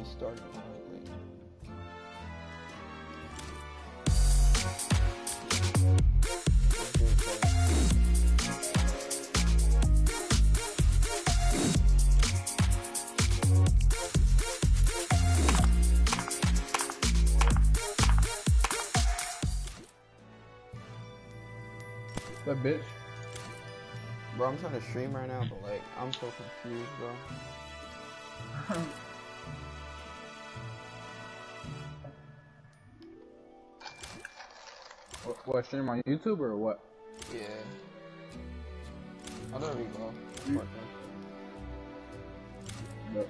be starting late. That bitch. Bro, I'm trying to stream right now, but like, I'm so confused, bro. What, stream on YouTube or what? Yeah. Oh, there we go. Yep.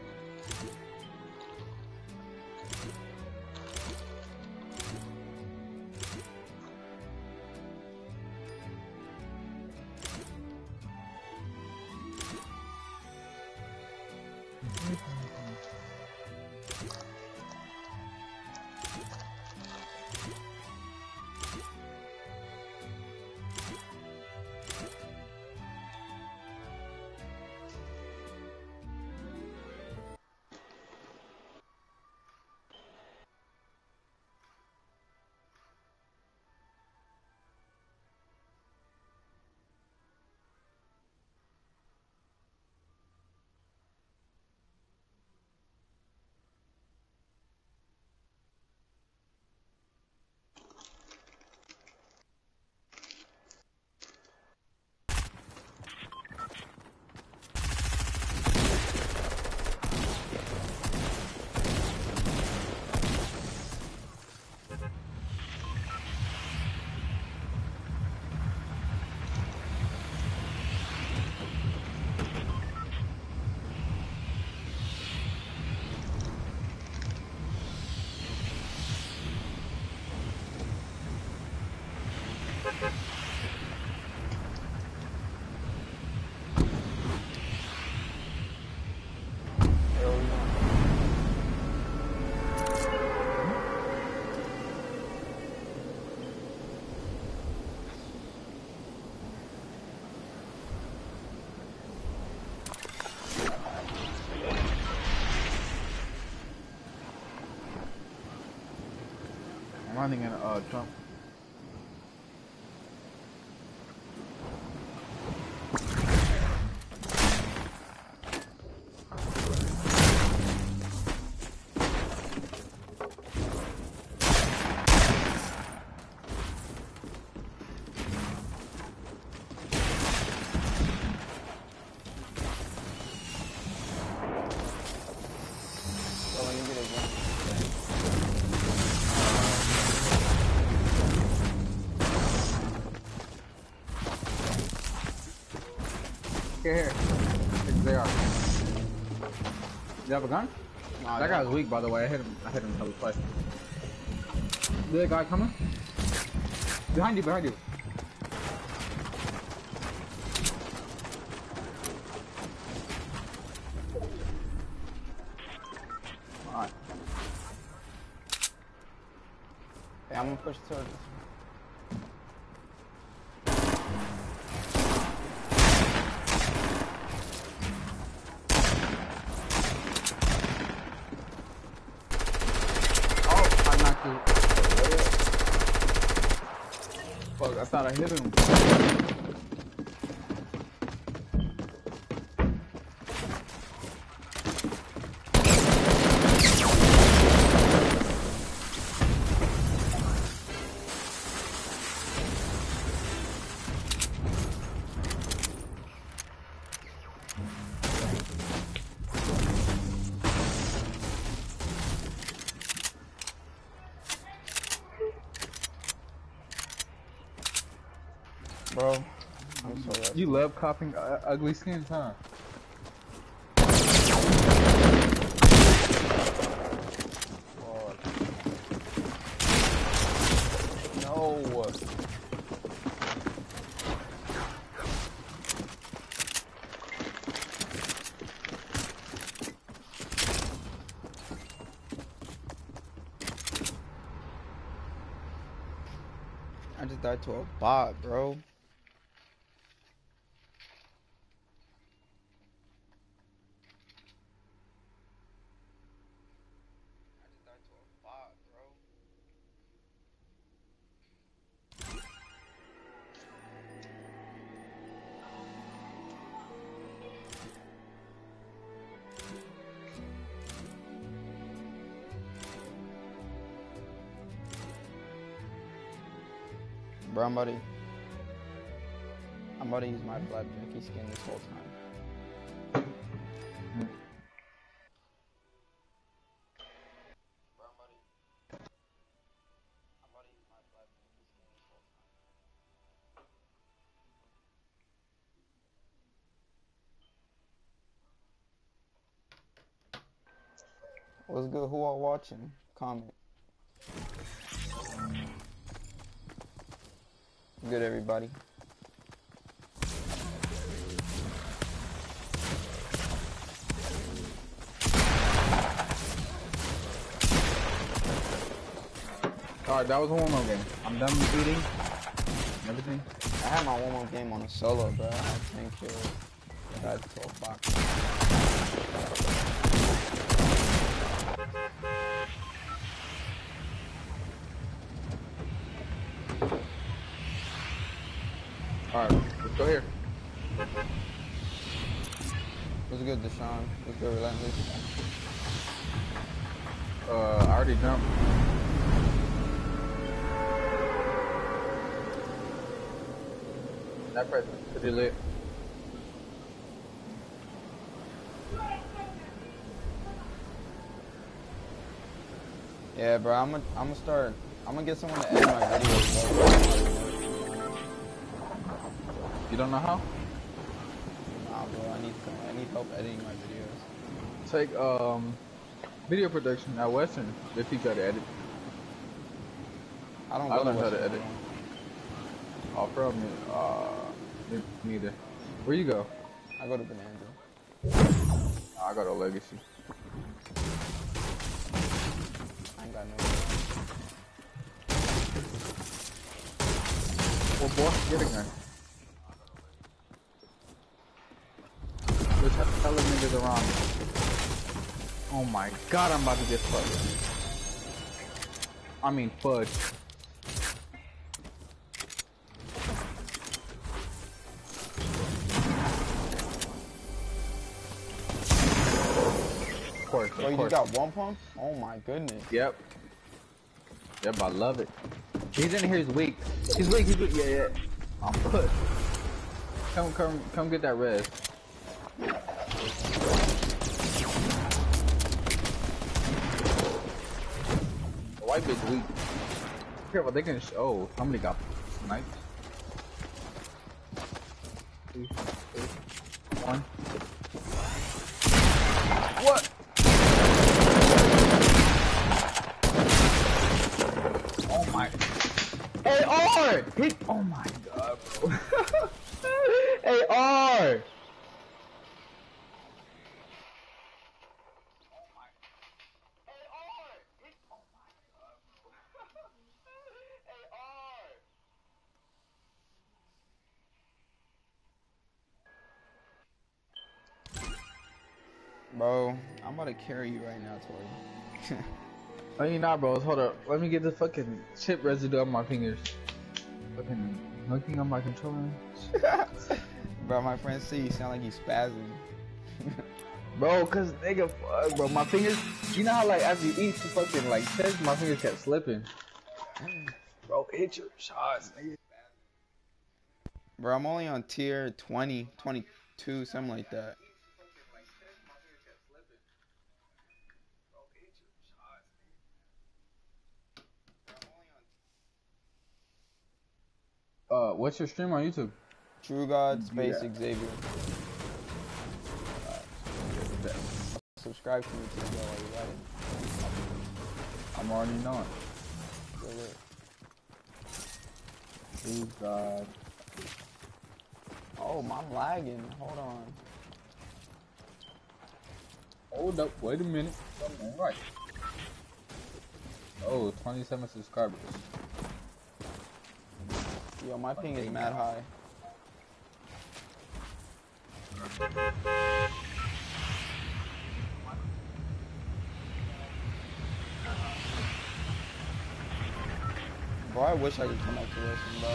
I'm running in Trump. Here. They are. You have a gun? Nah, that guy's weak, by the way. I hit him double twice. Is there a guy coming? Behind you, behind you. Alright. Hey, I'm gonna push towards this. Fuck, I thought I hit him. Bro, I'm so rusty. You love copying ugly skins, huh? No. I just died to a bot, bro. Bro, I'm about to use my Flapjackie skin this whole time. What's good? Who all watching? Comment. Good, everybody. Alright, that was a warm-up game. I'm done with eating. Everything. I had my warm-up game on a solo, bro. I had 10 kills. That's 12 boxes. Alright, let's go here. What's good, Deshaun? What's good, Relentless? I already jumped. That present's pretty lit. Yeah, bro. I'm gonna get someone to edit my videos. Bro. You don't know how? Nah, bro. I need help editing my videos. Take video production at Western. They teach you how to edit. I don't I go learned to how to Western, edit. bro. Oh, from neither. Where you go? I go to Bonanza. I go to Legacy. I ain't got no. Well, boy, get a gun. There's hella niggas around me. Oh my god, I'm about to get fucked. I mean, fudge. Of course, Bro, you just got one pump? Oh my goodness. Yep. Yep, I love it. He's in here, he's weak. He's weak. Yeah. I'm put. Come get that res. The white bitch weak. Careful, they can oh, somebody got sniped. 3, 2, 1. What? Oh my. AR! Hit! Oh my god, bro. AR! Bro, I'm about to carry you right now, Tori. Oh, you not, bros. Hold up. Let me get the fucking chip residue on my fingers. Fucking looking on my controller. Bro, my friend C, you sound like you spazzing. Bro, cause nigga, fuck, bro, my fingers. You know how like after you eat some fucking like chips, my fingers kept slipping. Bro, hit your shots, nigga. Bro, I'm only on tier 20, 22, something like that. What's your stream on YouTube? True God, Space Xavier. Subscribe to me too, bro, while you're at it. I'm already knowing. Go there. True God. Oh, I'm lagging. Hold on. Hold up, wait a minute. Something right. Oh, 27 subscribers. Yo, my ping is mad high. Bro, I wish I could come back to listen, bro.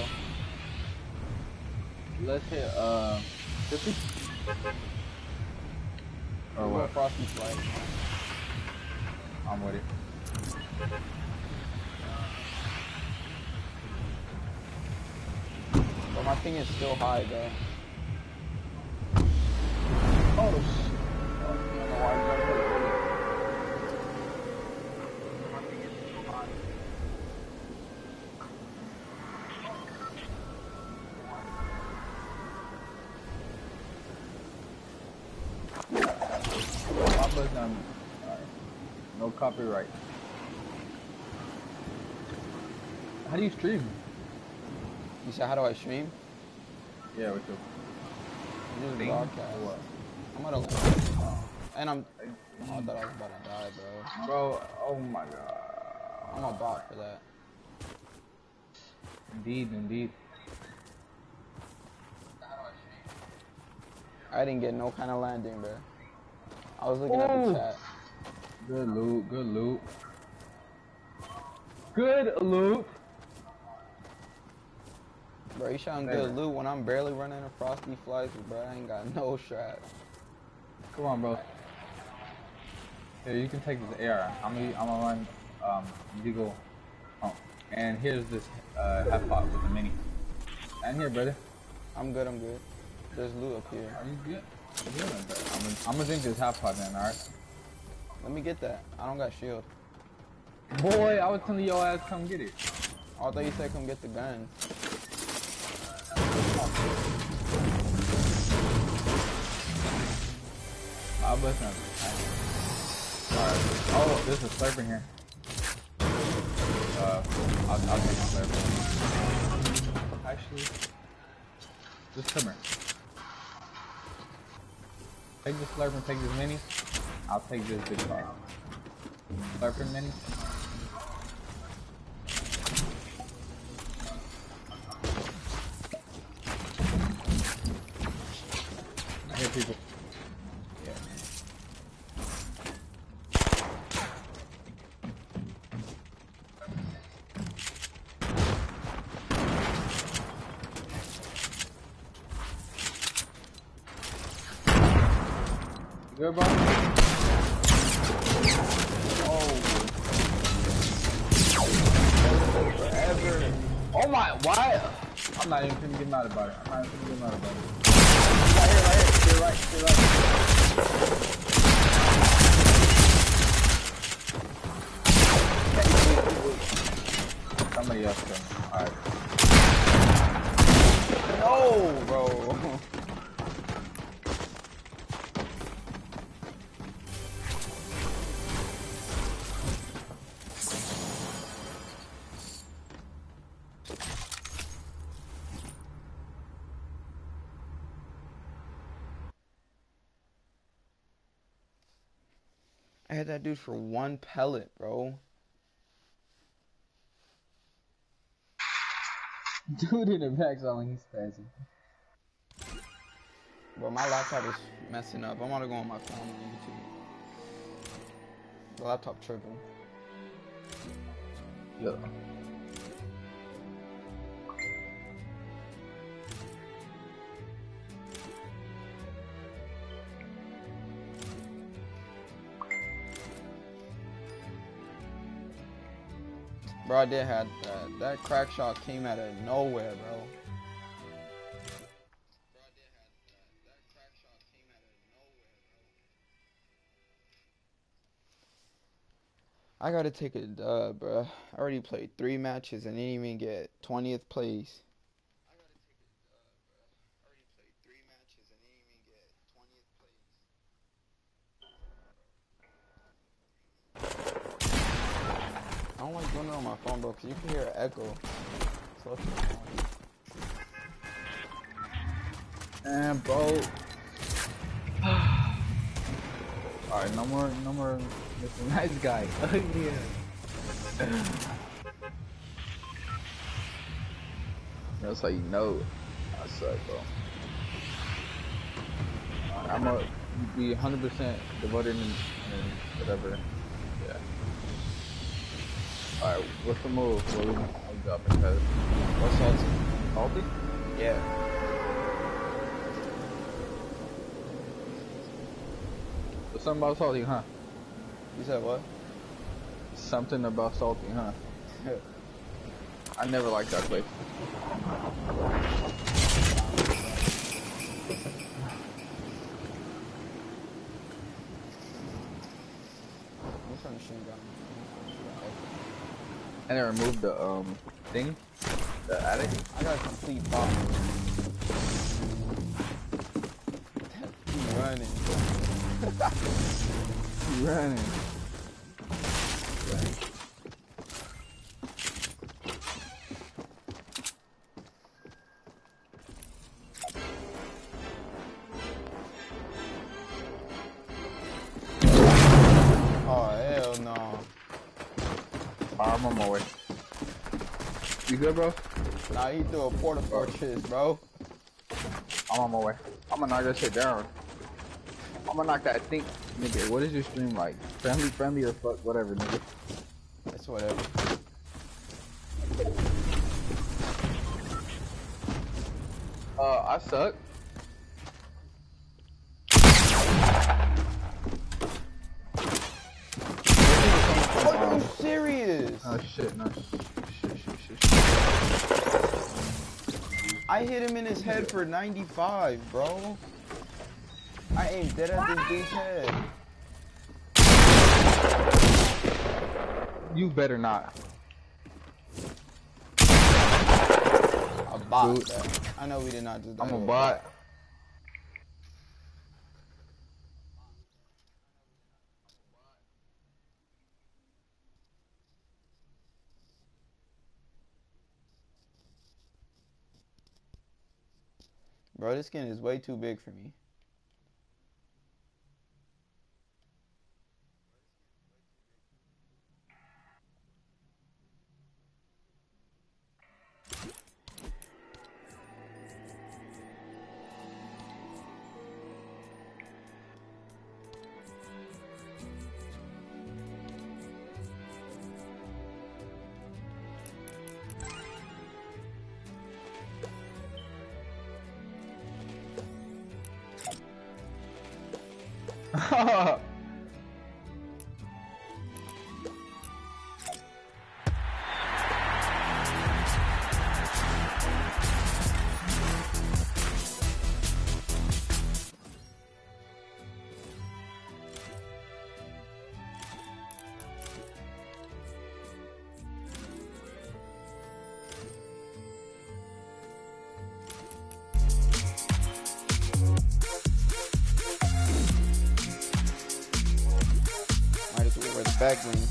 Let's hit 50. Or what? Frosty Flight. I'm with it. my thing is still high, bro. Oh shit. I don't know why I jumped it. My bus done. Alright. No copyright. How do you stream? You said, how do I stream? Yeah, with your You just thing? broadcast. Or what? I'm gonna learn. And I'm. Oh, I thought I was about to die, bro. Bro, oh my god. I'm a bot for that. Indeed, indeed. I didn't get no kind of landing, bro. I was looking at the chat. Good loot, good loot. Good loot. Bro, you shouting good loot when I'm barely running a frosty flies, bro. I ain't got no strap. Come on, bro. Here, you can take this AR. I'm gonna run Deagle. Oh, and here's this half pot with the mini. And here, brother. I'm good, I'm good. There's loot up here. Are you good? I'm gonna drink this half pot then, alright? Let me get that. I don't got shield. Boy, I was telling your ass come get it. Oh, I thought you said come get the guns. I'll bust them. Alright. Oh, there's a slurper in here. I'll take my slurper. Actually, just come here. Take this slurper and take this mini. I'll take this big car. Slurper and mini. I hear people. Yeah. You good, bro? Forever. Oh my, why? I'm not even finna get mad about it. I'm not even finna get mad about it. Right here, to the right, to the right. Somebody else coming. Alright. No, bro. I had that dude for one pellet, bro. Dude in the back sounding he's passing. Bro, my laptop is messing up. I'm gonna go on my phone on YouTube. The laptop tripping. Yeah. Bro, I did have that. That crack shot came out of nowhere, bro. I gotta take a dub, bro. I already played 3 matches and didn't even get 20th place. I don't like doing it on my phone, bro, because you can hear an echo. So And bro. Alright, no more Mr. Nice Guy. Oh yeah. That's how you know I suck, bro. I'm gonna be 100% devoted in whatever. Yeah. Alright, what's the move? What we dropping, cuz? what's salty? Salty? Yeah. There's something about salty, huh? You said what? Something about salty, huh? I never liked that place. me turn the machine gun. And I removed the thing, the attic. I got a complete box. He's running. He's running. Oh hell no. I'm on my way. You good, bro? Nah, he threw a porta fortress, bro. I'm on my way. I'm gonna knock that shit down. I'm gonna knock that thing. Nigga, what is your stream like? Friendly or fuck, whatever, nigga. It's whatever. I suck. Are you serious? Oh shit, no. Shit. I hit him in his head for 95, bro. I aimed dead at this dude's head. You better not. A bot. Dude. I know we did not do that. I'm a bot. Bro, this skin is way too big for me. Might as well wear the back bling.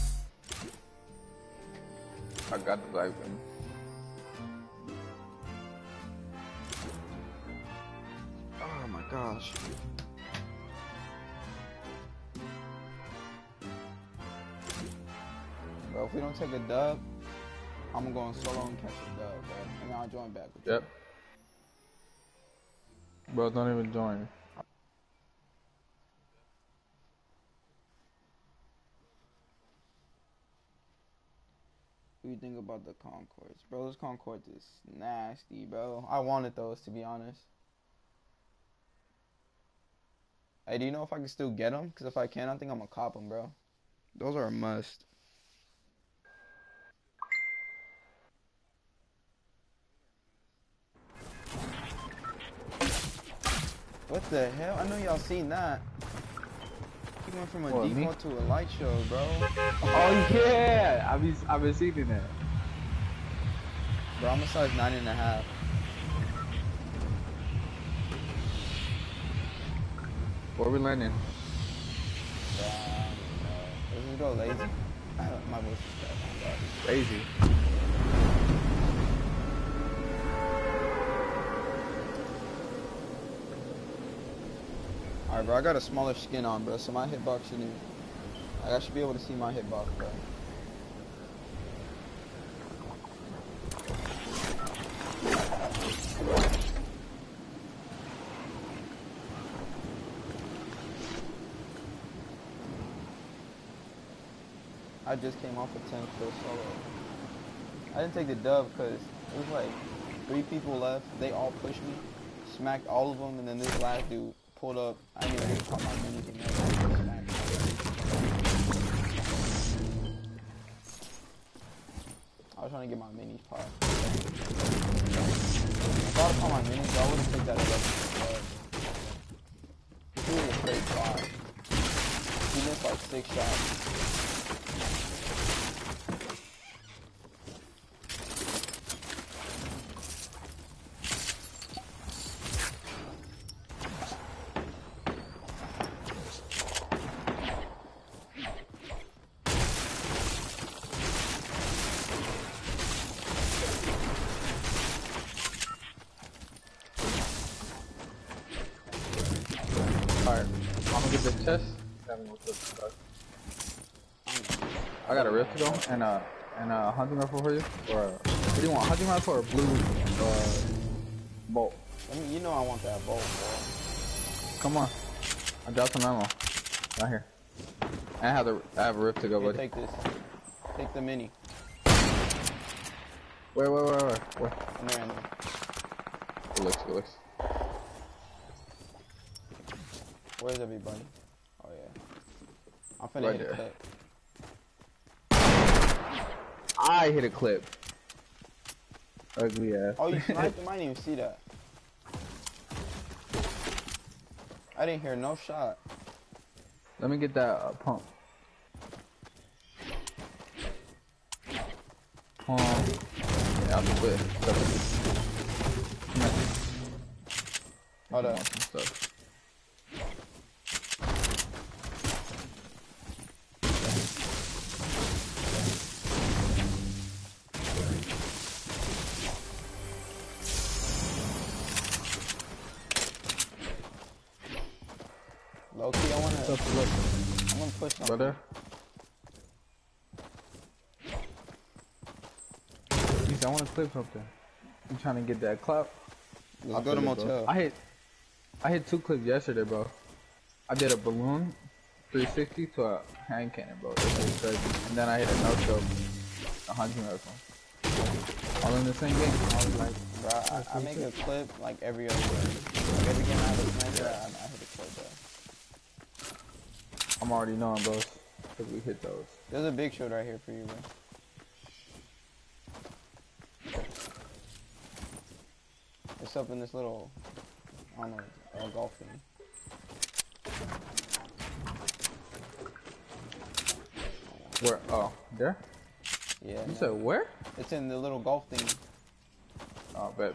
I got the black one. Oh my gosh. Bro, if we don't take a dub, I'm gonna go on solo and catch a dub, bro. And I'll join back with you. Yep. Bro, don't even join. What do you think about the Concords? Bro, those Concords is nasty, bro. I wanted those, to be honest. Hey, do you know if I can still get them? Because if I can, I think I'm gonna cop them, bro. Those are a must. What the hell? I know y'all seen that. He went from a What, default to a light show, bro. Oh yeah, I've been seeing that. Bro, I'm a size 9.5. What are we learning? Let's just go lazy. My voice is bad. Lazy. Alright, bro, I got a smaller skin on, bro, so my hitbox shouldn't. I should be able to see my hitbox, bro. I just came off a 10 kill solo. I didn't take the dub because it was like 3 people left. They all pushed me, smacked all of them, and then this last dude pulled up. I didn't even call my minis and everything. Smacked. I was trying to get my minis popped. If I would call my minis, I wouldn't take that dub. He was a straight bot. He missed like 6 shots. Alright, I'm gonna get this chest. I got a rift to go and a hunting rifle for you. Or what do you want? Hunting rifle or blue bolt? I mean, you know I want that bolt, bro. Come on. I dropped some ammo. Right here. And I have a rift to go, Here, buddy. take this. Take the mini. Where? In there, in there. Good looks. Where's everybody? Oh yeah. I'm finna Right hit there. a clip. I hit a clip. Ugly ass. Oh, you sniped him? I didn't even see that. I didn't hear no shot. Let me get that pump. Yeah, I'll do it. Hold up. Some stuff. Low key, I'm gonna push something. Brother. I want to clip something. You trying to get that clap? I'll go to motel. I hit 2 clips yesterday, bro. I did a balloon 360 to a hand cannon, bro. It was crazy. And then I hit a no scope, a hunting rifle. All in the same game. I was like, bro, I make a clip like every other game. Like every game I have a sniper, I hit a clip, bro. I'm already knowing, bro. Cause we hit those. There's a big shield right here for you, bro. It's up in this little, I don't know, golf thing. Where? Oh, there? Yeah. You said where? It's in the little golf thing. Oh, bet.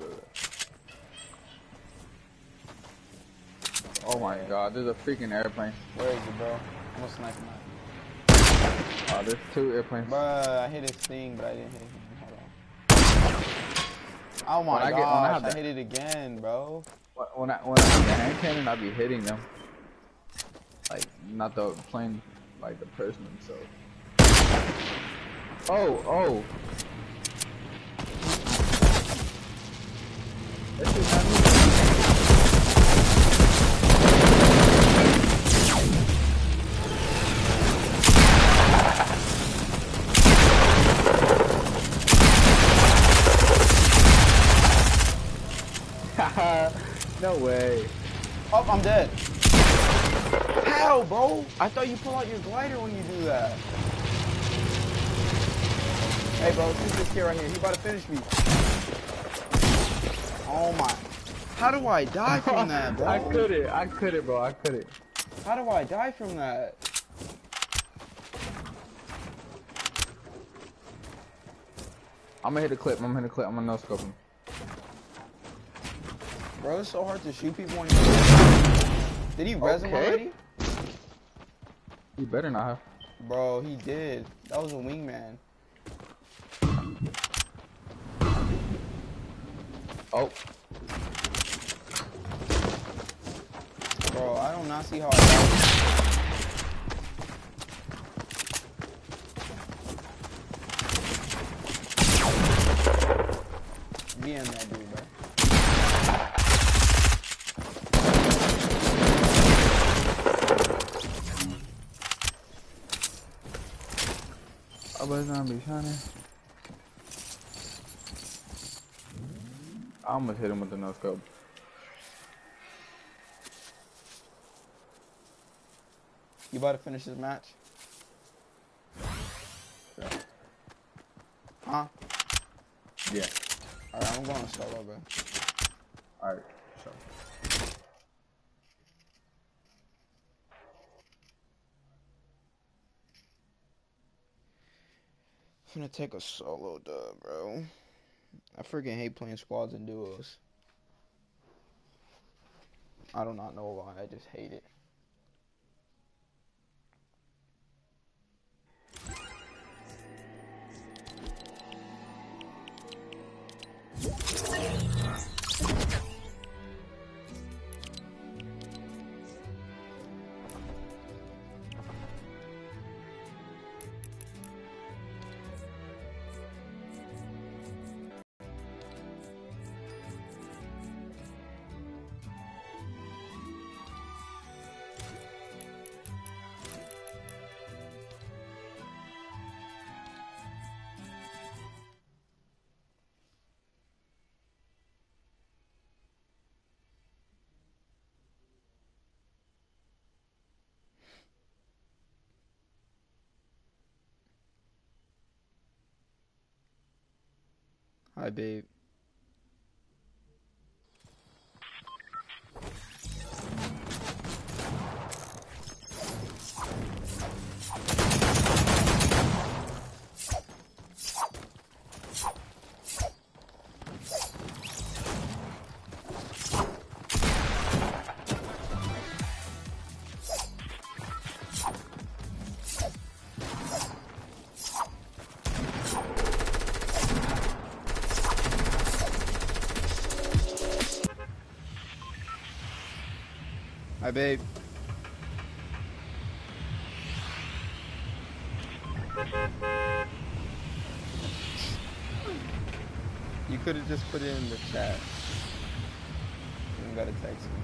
Oh my god, there's a freaking airplane. Where is it, bro? I'm gonna snipe him out. Oh, there's 2 airplanes. Bruh, I hit his thing, but I didn't hit him. Hold on. Oh my gosh, I hit it again, bro. When I have the hand cannon, I be hitting them. Like, not the plane, like the person themselves. Oh. That shit not me. No way. Oh, I'm dead. How, bro? I thought you pull out your glider when you do that. Hey, bro, shoot this kid right here. He about to finish me. Oh my. How do I die from that, bro? I couldn't, bro. I couldn't. How do I die from that? I'm gonna hit a clip. I'm gonna no scope him. Bro, it's so hard to shoot people when you're... Did he res him already? He better not have. Bro, he did. That was a wingman. Oh. Bro, I do not see how I died. Me and that dude, bro. I was gonna be shining. I almost hit him with the no scope. You about to finish this match? Yeah. Huh? Yeah. Alright, I'm going solo, bro. Alright, sure. I'm finna take a solo dub, bro. I freaking hate playing squads and duos. I do not know why, I just hate it. Hi, babe. Hi, babe. You could have just put it in the chat. You don't gotta text me.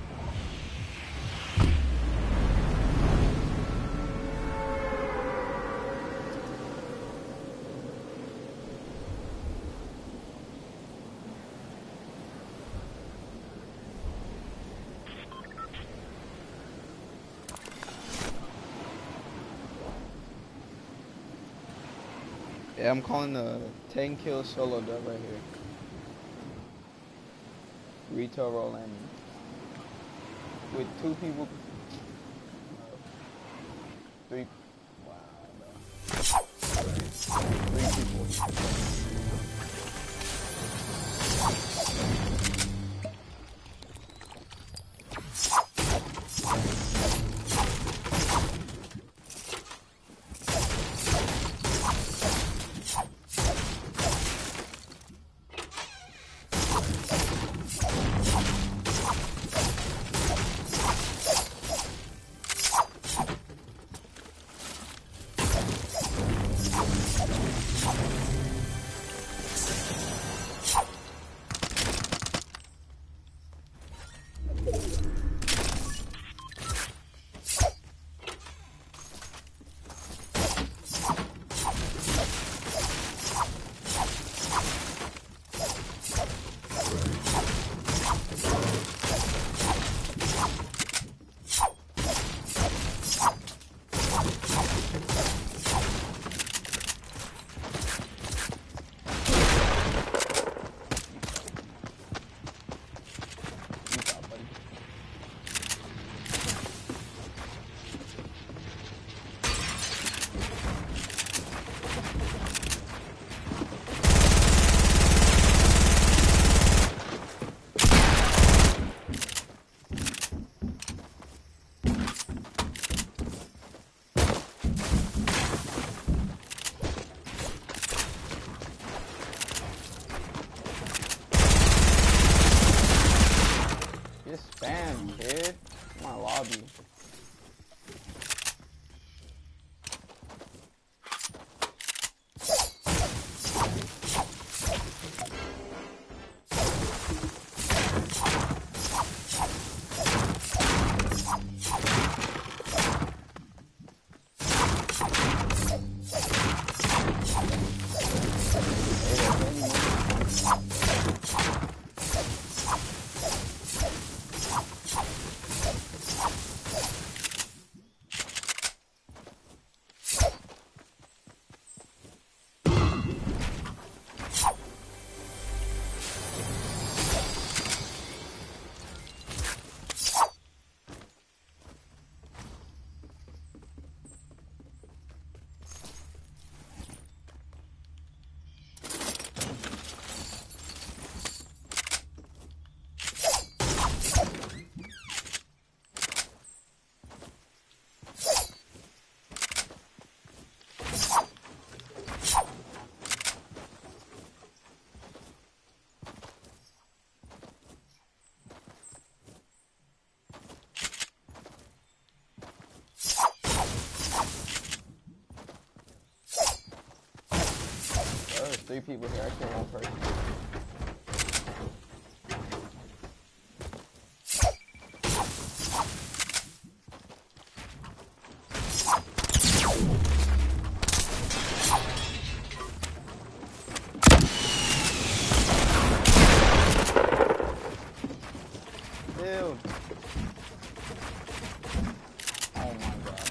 Yeah, I'm calling the 10 kill solo dub right here. Retail roll and with 2 people, 3, wow, no. 3 people. Just spam, kid. My lobby. 3 people here. I killed 1 person. Dude. Oh my god.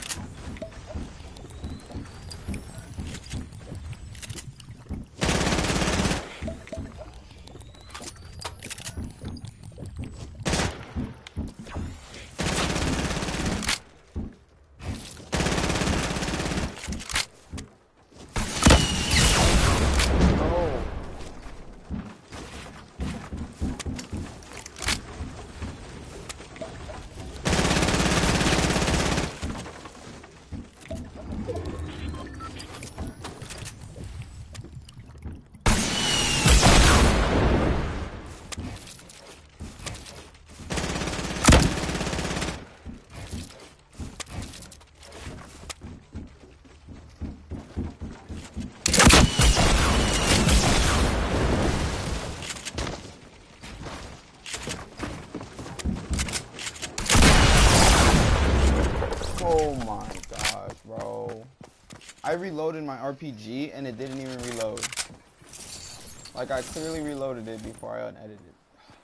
Oh my gosh, bro. I reloaded my RPG and it didn't even reload. Like, I clearly reloaded it before I unedited it.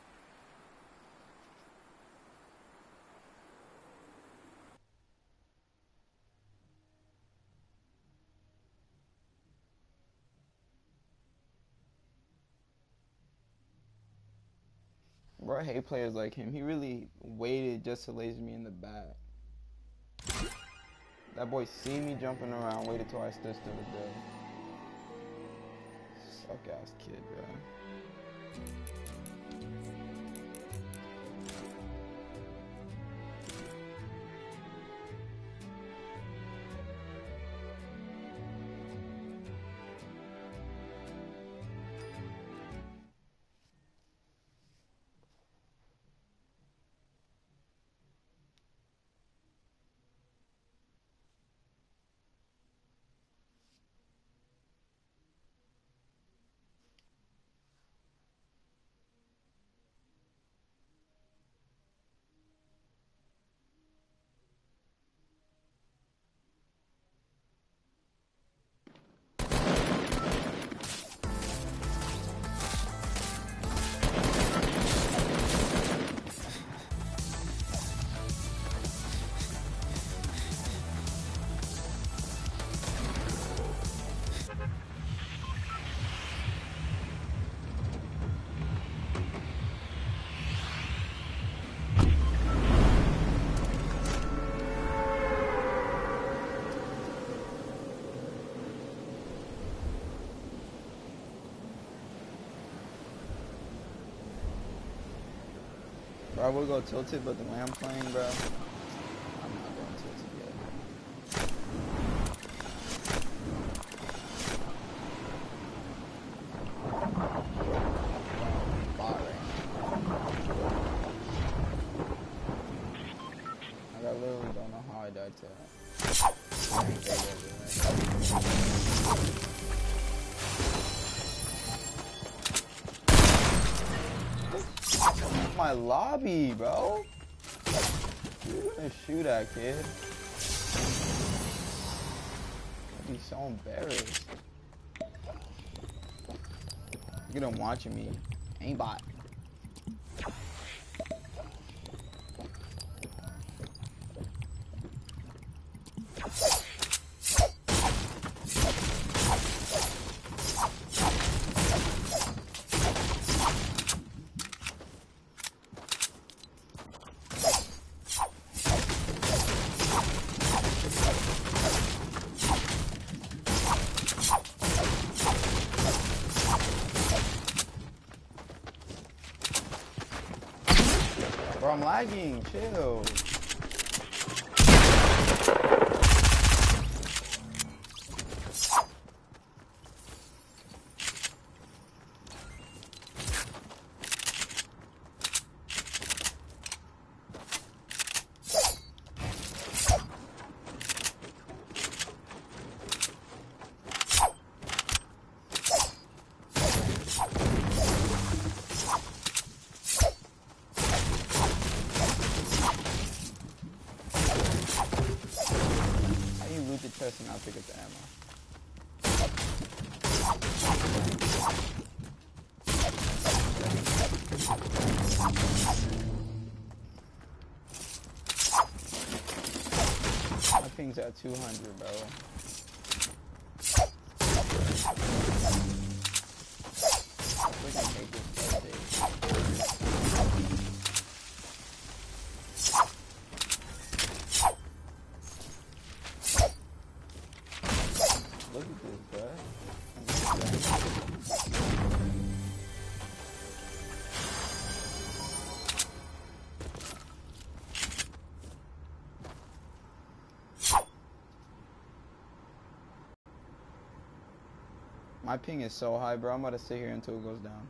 Bro, I hate players like him. He really waited just to laser me in the back. That boy seen me jumping around, waited till I stood still to build. Suck ass kid, bro. Bro, I would go tilted, but the way I'm playing, bro, I'm not going tilted yet. Bot right now. Like, I literally don't know how I died to that. My lobby, bro. You're gonna shoot that kid. I'd be so embarrassed. Look at him watching me. Aimbot. Bro, I'm lagging. Chill. chest and I'll pick up the ammo. My ping's at 200, bro. We can make this update. Look at this, bro. My ping is so high, bro. I'm about to sit here until it goes down.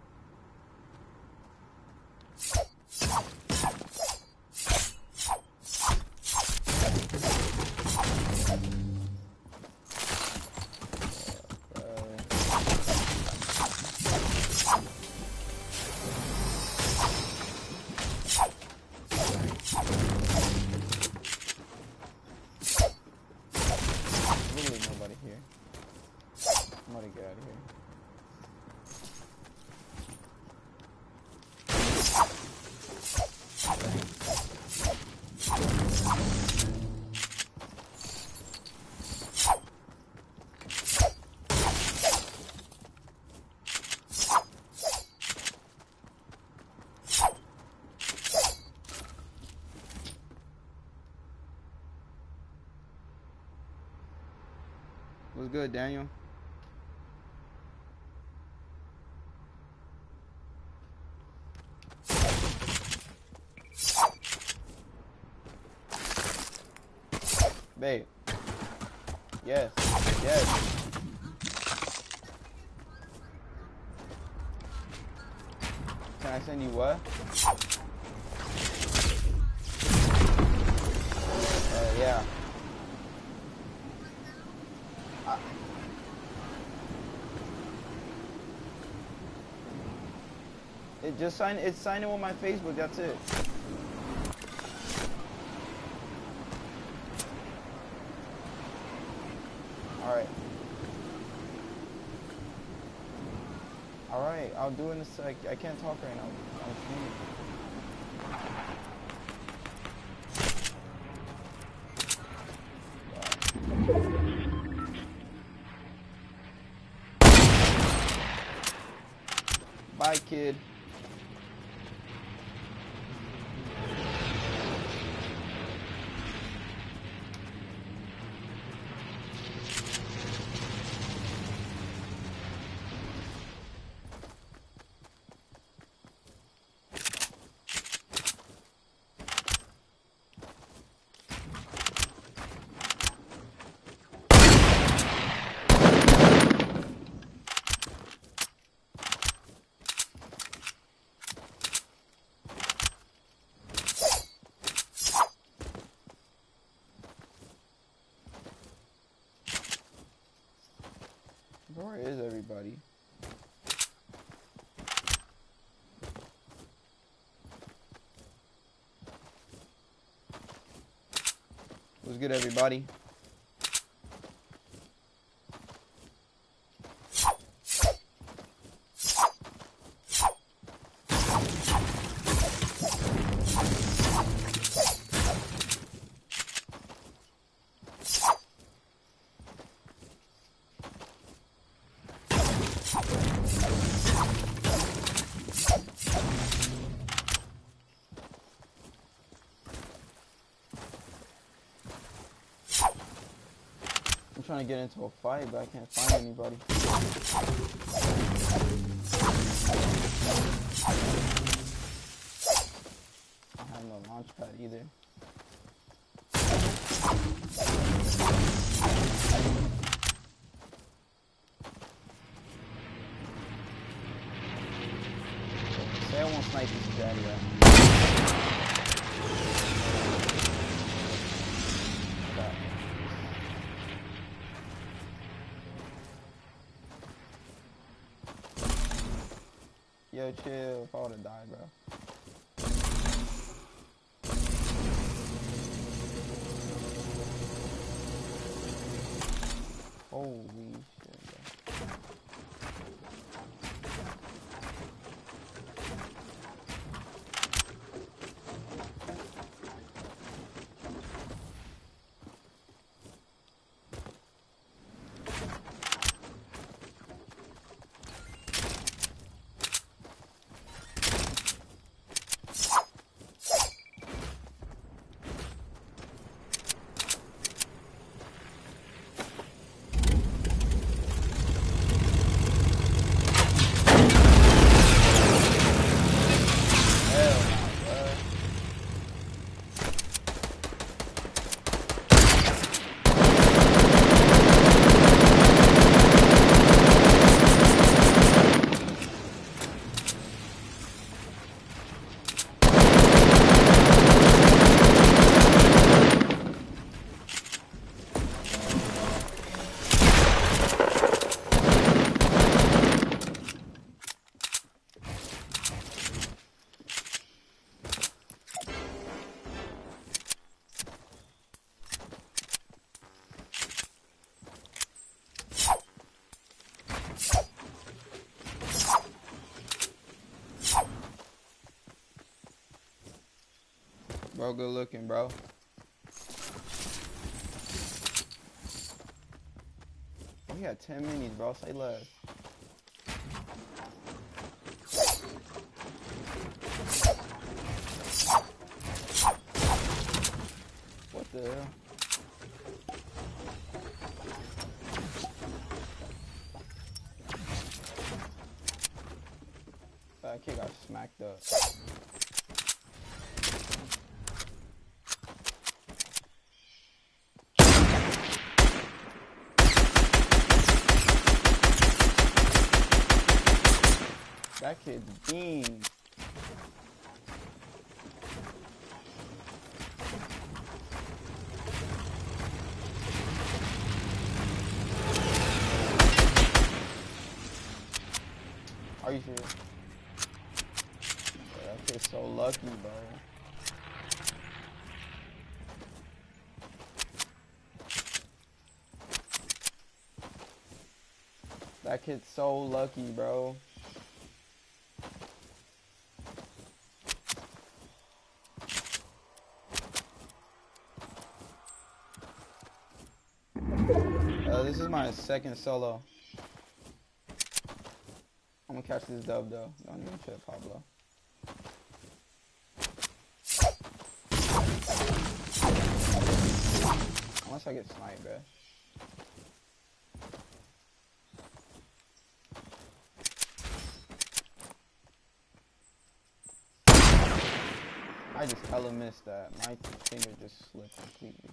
Literally nobody here. I'm gonna get out of here. What's good, Daniel? Babe. Yes. Yes. Can I send you what? Yeah. It's signed in with my Facebook, that's it. Alright, I'll do it in a sec. I can't talk right now. I'm streaming. Bye, kid. Where is everybody? What's good, everybody? I'm trying to get into a fight, but I can't find anybody. I don't have no launch pad either. Say I won't snipe this daddy out. Yo, chill. If I would've died, bro. Holy shit, bro. Bro, good looking, bro. We got 10 minis, bro. Say less. What the hell? That kid got smacked up. That kid's beans. Are you serious? Bro, that kid's so lucky, bro. That kid's so lucky, bro. This is my second solo. I'm gonna catch this dub though. Don't even trip, Pablo. Unless I get sniped, bro. I just hella missed that. My finger just slipped completely.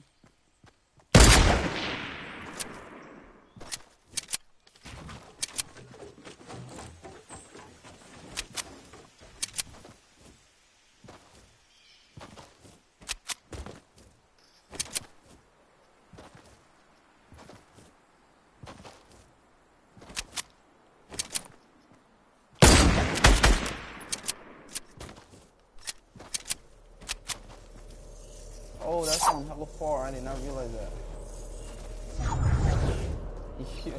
Oh, that's on hella far. I did not realize that. Yeah.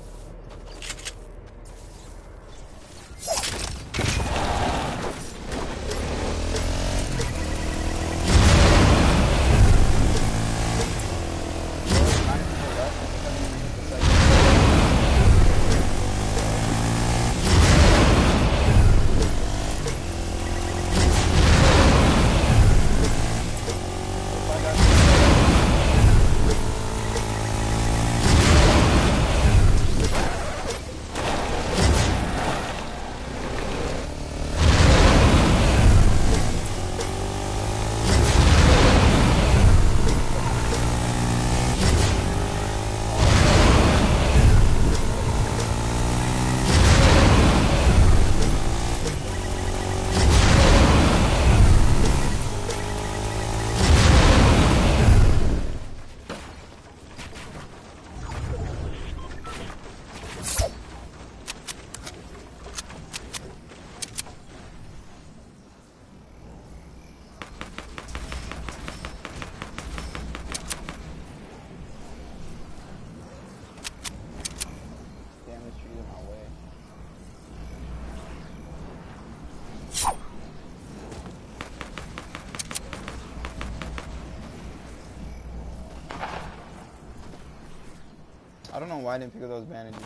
don't know why I didn't pick up those bandages.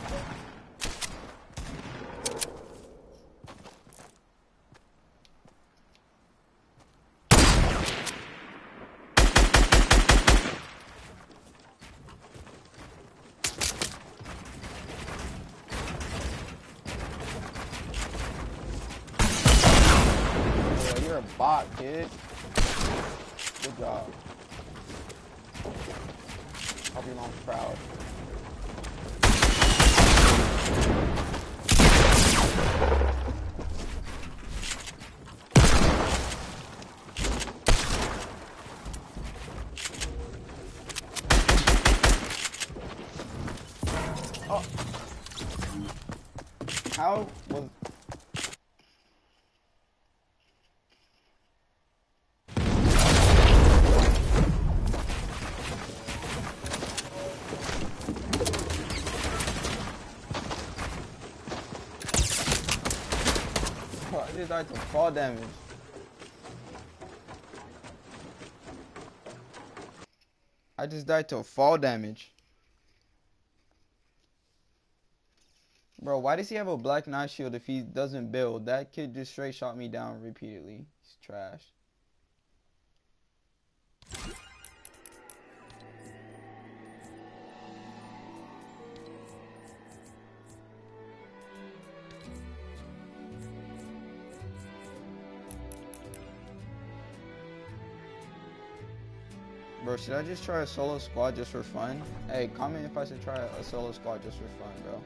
Bro, you're a bot, kid. Good job. Hope your mom's proud. Oh. How was... I just died to fall damage. I just died to fall damage. Bro, why does he have a black knife shield if he doesn't build? That kid just straight shot me down repeatedly. He's trash. Bro, should I just try a solo squad just for fun? Hey, comment if I should try a solo squad just for fun, bro.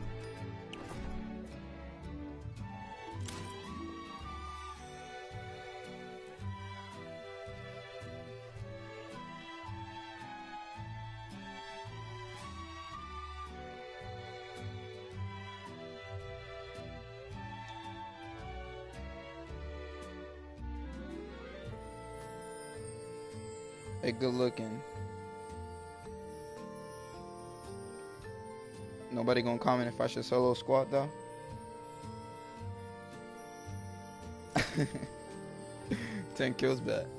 Hey, good looking. Nobody gonna comment if I should solo squad though? 10 kills bet.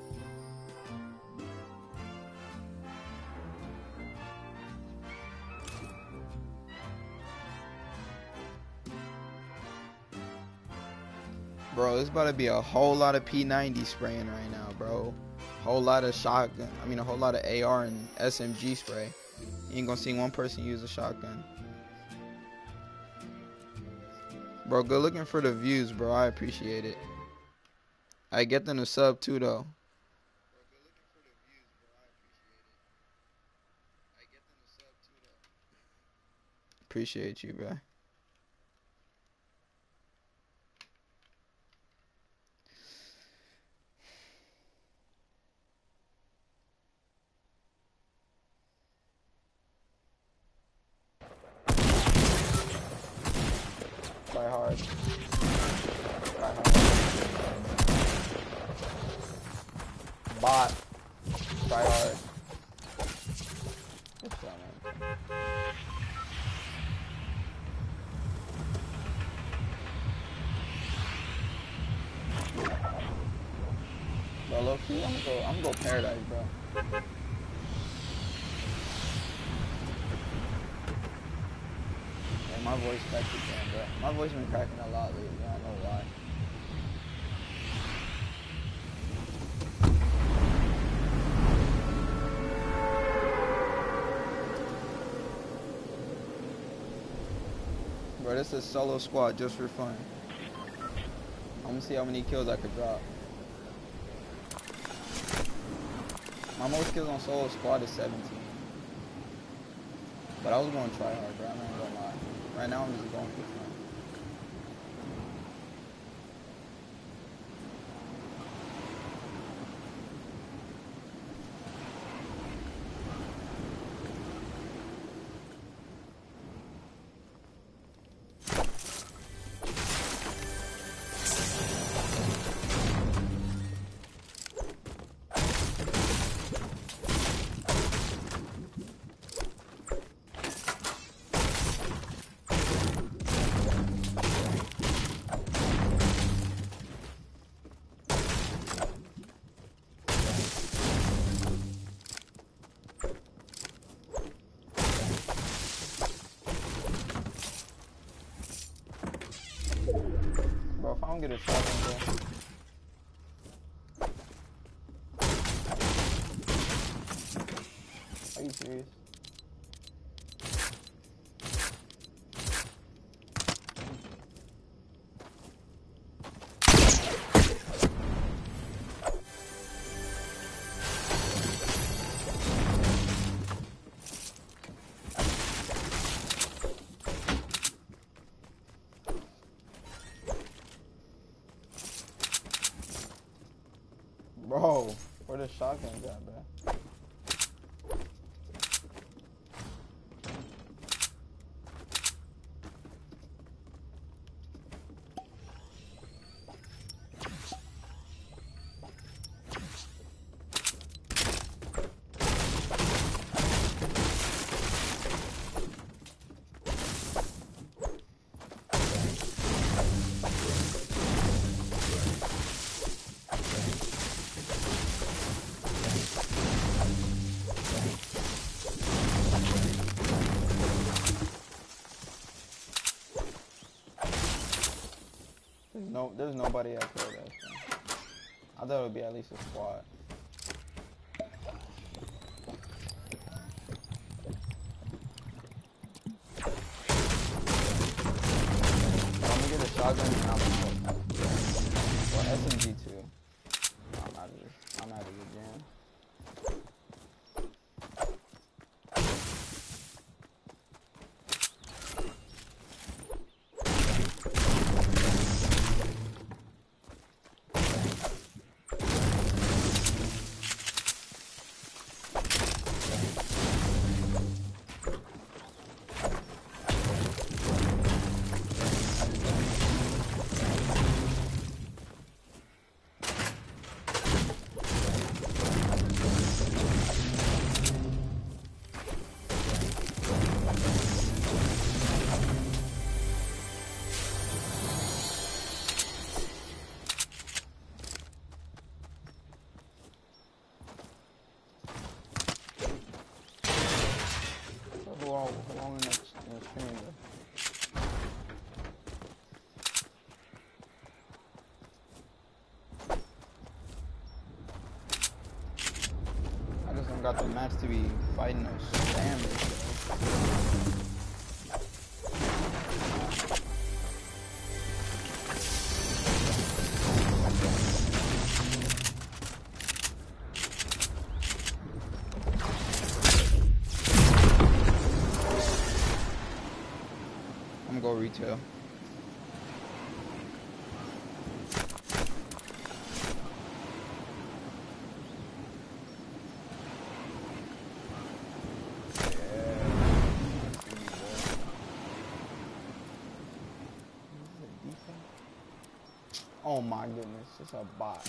Bro, this about to be a whole lot of P90 spraying right now, bro. Whole lot of shotgun, a whole lot of AR and SMG spray. You ain't gonna see one person use a shotgun. Bro, good looking for the views, bro. I appreciate it. I get them to sub too, though. Appreciate you, bro. Try hard. Try hard. Bot. Try hard. Good job, man. Bro, low key, I'm gonna go paradise, bro. Yeah, my voice back again, bro. My voice been cracking a lot lately. I don't know why. Bro, this is solo squad just for fun. I'm gonna see how many kills I could drop. My most kills on solo squad is 17. But I was going to try hard, bro. I'm not gonna lie. Right now, I'm just going for fun. Someone get a shotgun, bro. Are you serious? Bro, where the shotguns at, bro? There's nobody out there. I thought it would be at least a squad. I'm gonna get a shotgun and I'm or SMG too. I'm out of the jam. How long in the stream, bro? I just don't got the match to be fighting no spammers, bro. I'm gonna go retail. Oh my goodness, it's a bot.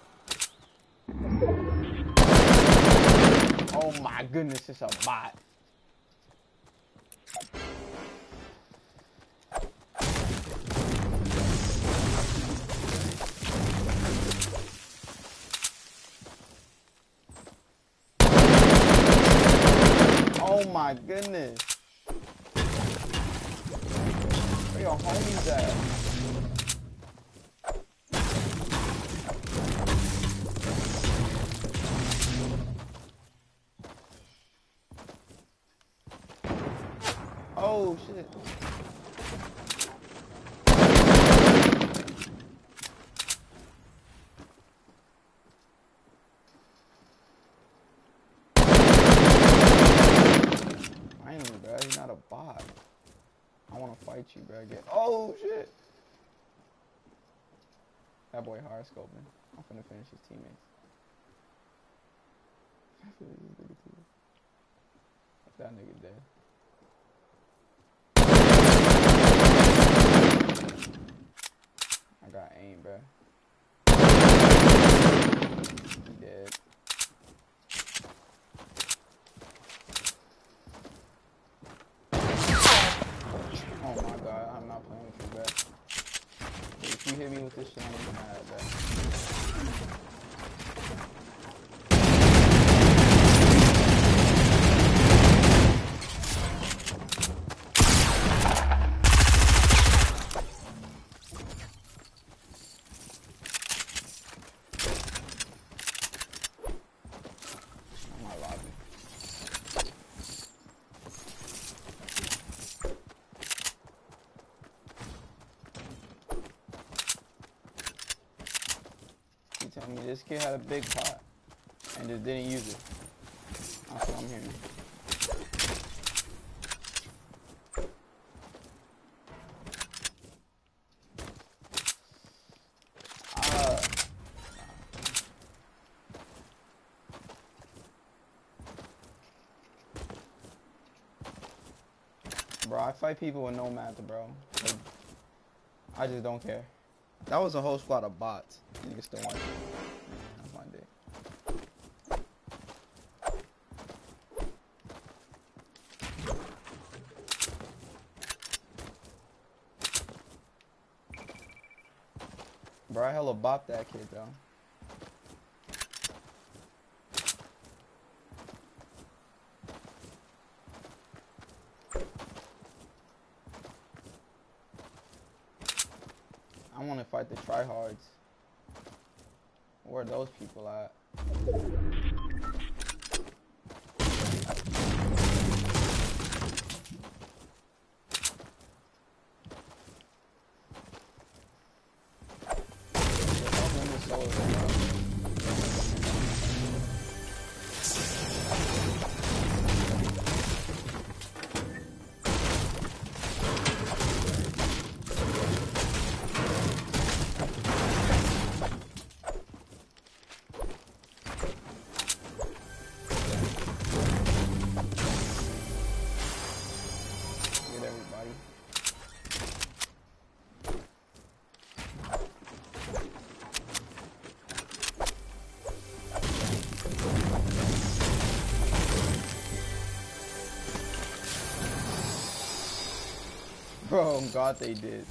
Oh my goodness, it's a bot. Oh my goodness. Where your homies at? Oh shit. Finally, bro, he's not a bot. I wanna fight you, bro. Oh shit. That boy hard scoping. I'm finna finish his teammates. That nigga dead. I got aim, bro. He dead. Oh my god, I'm not playing with you, bro. If you hit me with this shit, I'm gonna be mad, bro. kid had a big pot and just didn't use it. That's what I'm hearing. Bro, I fight people with no math, bro. Like, I just don't care. That was a whole squad of bots. Niggas still want it. That's my dick. Bro, I hella bopped that kid, though. I want to fight the tryhards. Where are those people at? Bro, God, they did.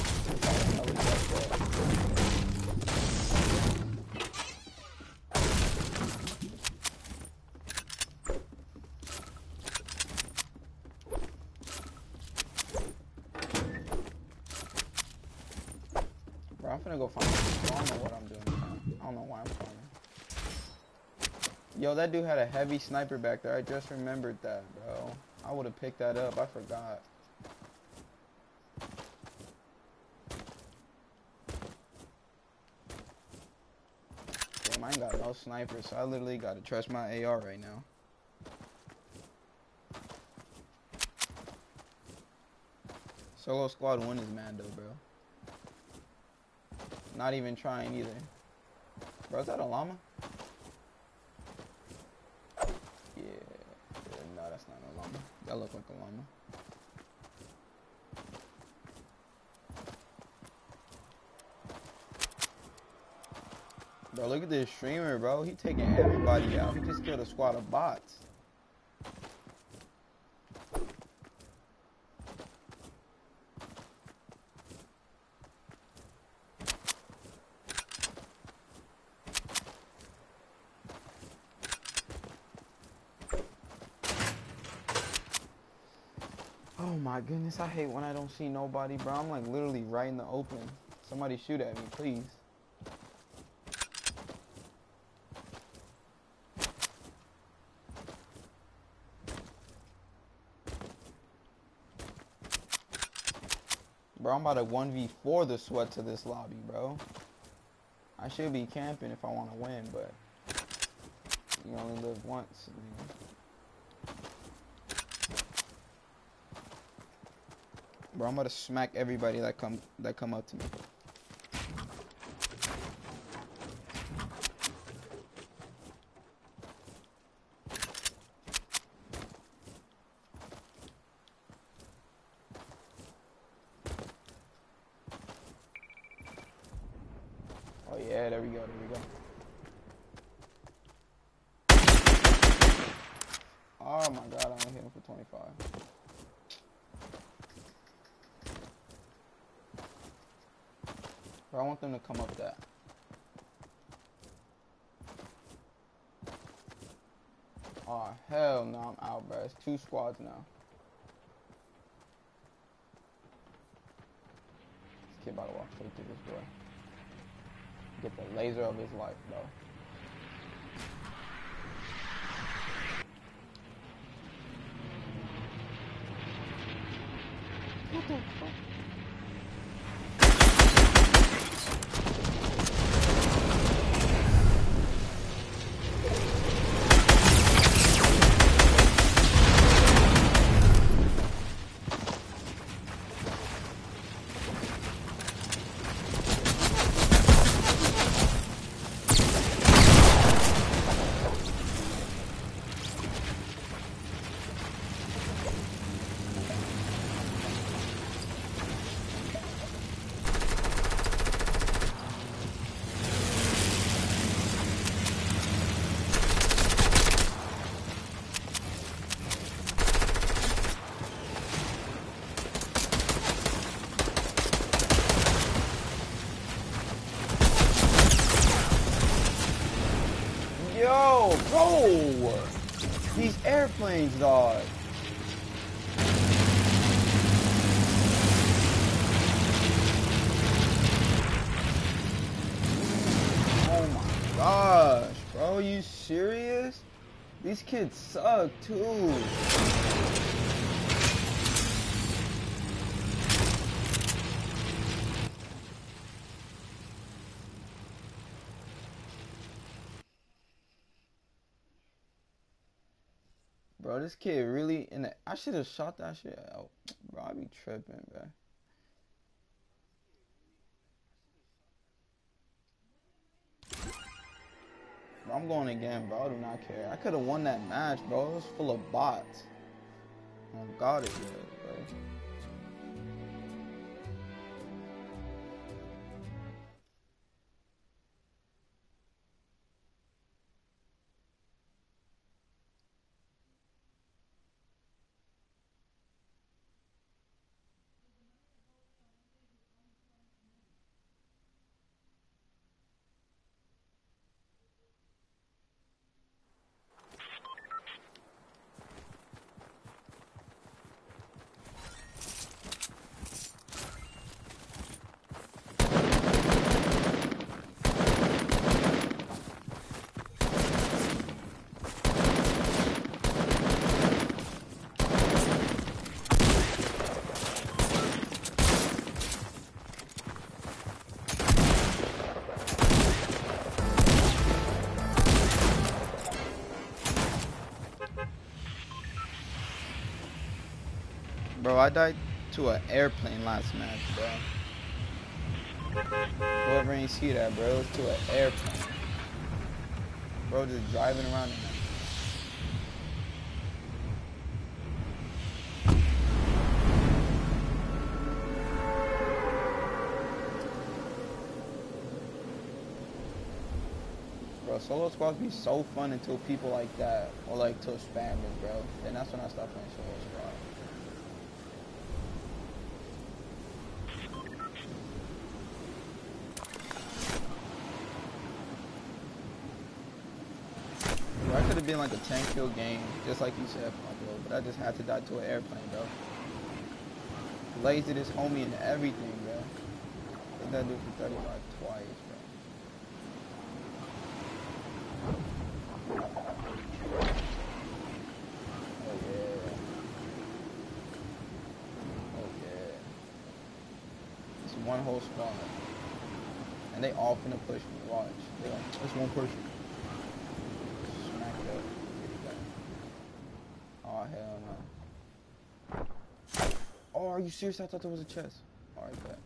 Bro, I'm finna go find it. I don't know what I'm doing. I don't know why I'm farming. Yo, that dude had a heavy sniper back there. I just remembered that, bro. I would have picked that up. I forgot. Damn, I ain't got no sniper, so I literally gotta trust my AR right now. Solo squad 1 is mad though, bro. Not even trying either. Bro, is that a llama? Yeah. No, that's not a llama. That look like a llama. Bro, look at this streamer, bro. He taking everybody out. He just killed a squad of bots. Oh my goodness, I hate when I don't see nobody, bro. I'm like literally right in the open. Somebody shoot at me, please. Bro, I'm about to 1v4 the sweat to this lobby, bro. I should be camping if I want to win, but you only live once, man. Bro, I'm about to smack everybody that come up to me. Oh yeah, there we go, there we go. Oh my god, I only hit him for 25. Bro, I want them to come up that. Oh hell no, I'm out, bro. It's 2 squads now. This kid about to walk straight through this door. Get the laser of his life, bro. What the fuck? These airplanes, dog. Oh my gosh, bro, you serious? These kids suck too. Bro, this kid really in the, I should have shot that shit out. Bro, I be tripping, bro. Bro, I'm going again, bro. I do not care. I could have won that match, bro. It was full of bots. Oh God, it was, bro. Bro, I died to an airplane last match, bro. Whoever ain't see that, bro, it was to an airplane. Bro, just driving around in that. Bro, solo squads be so fun until people like that, or like till spammers, bro. And that's when I stopped playing solo squad. Bro, I could have been like a 10 kill game, just like you said, bro. But I just had to die to an airplane, bro. Lazy this homie and everything, bro. Hit that dude for 35 twice, bro. Oh yeah. Oh yeah. It's one whole squad. And they all finna push me, watch. They like, it's one person. Smack it up. Get it back. Oh hell no. Oh, are you serious? I thought there was a chest. Alright, bet.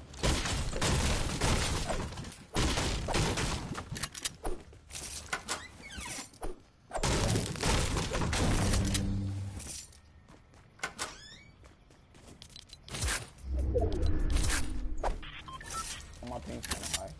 Oh, my ping's kinda high.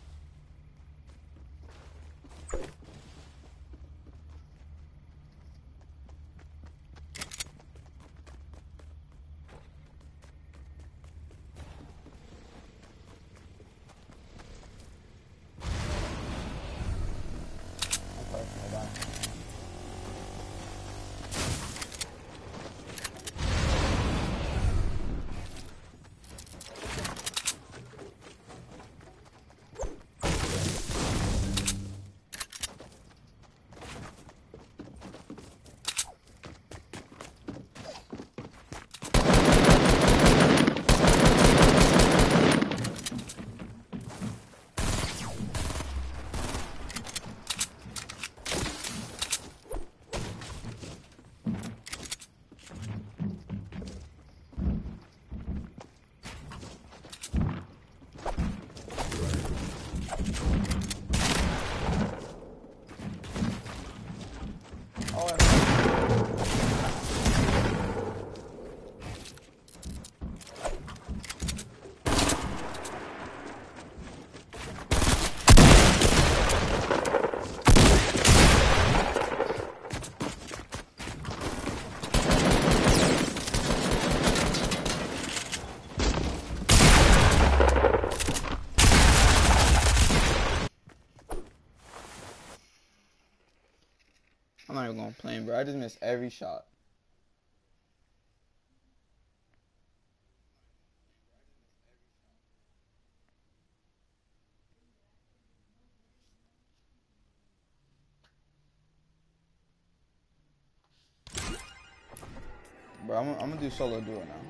even gonna play, bro. I just missed every shot. Bro, I'm gonna do solo duo now.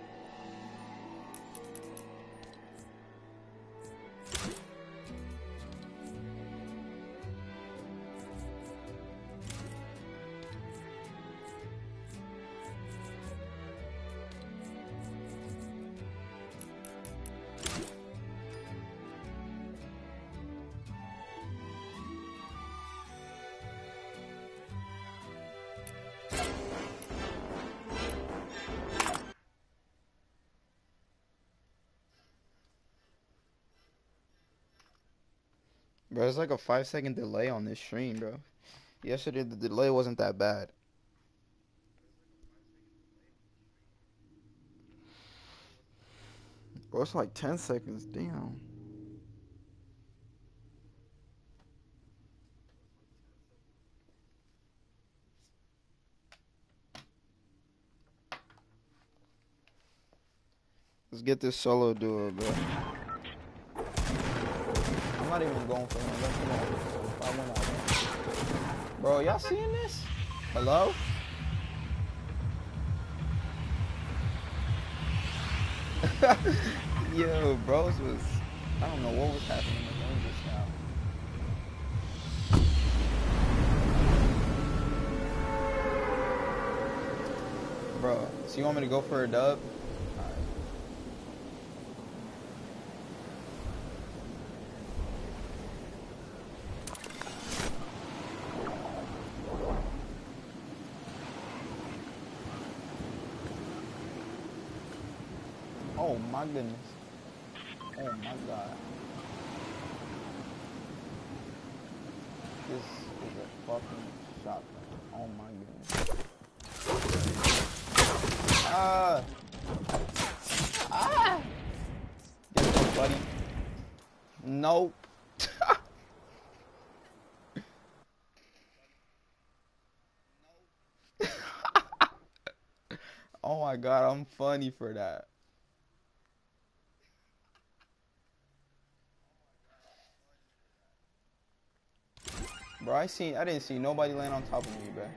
Bro, it's like a 5-second delay on this stream, bro. Yesterday, the delay wasn't that bad. Bro, it's like 10 seconds. Damn. Let's get this solo duo, bro. I'm not even going for him. Let's go. If I win, I win. Bro, y'all seeing this? Hello? Yo, bros was... I don't know what was happening in the game just now. Bro, so you want me to go for a dub? Alright. Oh my goodness. Oh my god. This is a fucking shotgun. Oh my goodness. Ah! Ah! Get it, buddy. Nope. Oh my god, I'm funny for that. Bro, I didn't see nobody land on top of me, bro.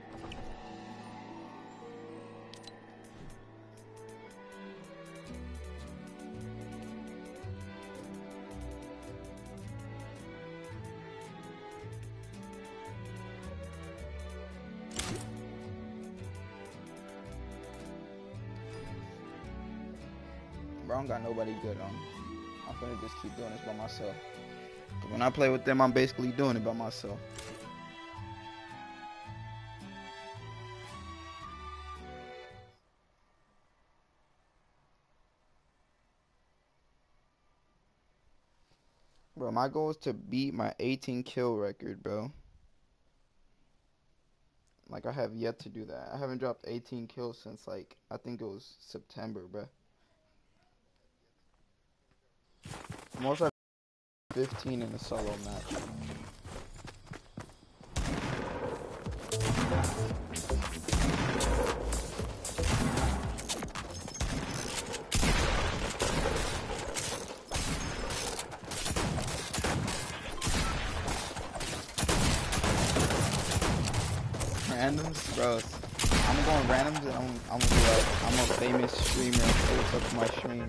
Bro, I don't got nobody good on. I'm finna just keep doing this by myself. When I play with them, I'm basically doing it by myself. Bro, my goal is to beat my 18 kill record, bro. Like, I have yet to do that. I haven't dropped 18 kills since, like, I think it was September, bro. Most I've 15 in a solo match. Randoms, bro. I'm going randoms and I'm gonna be like, I'm a famous streamer. So what's up to my stream?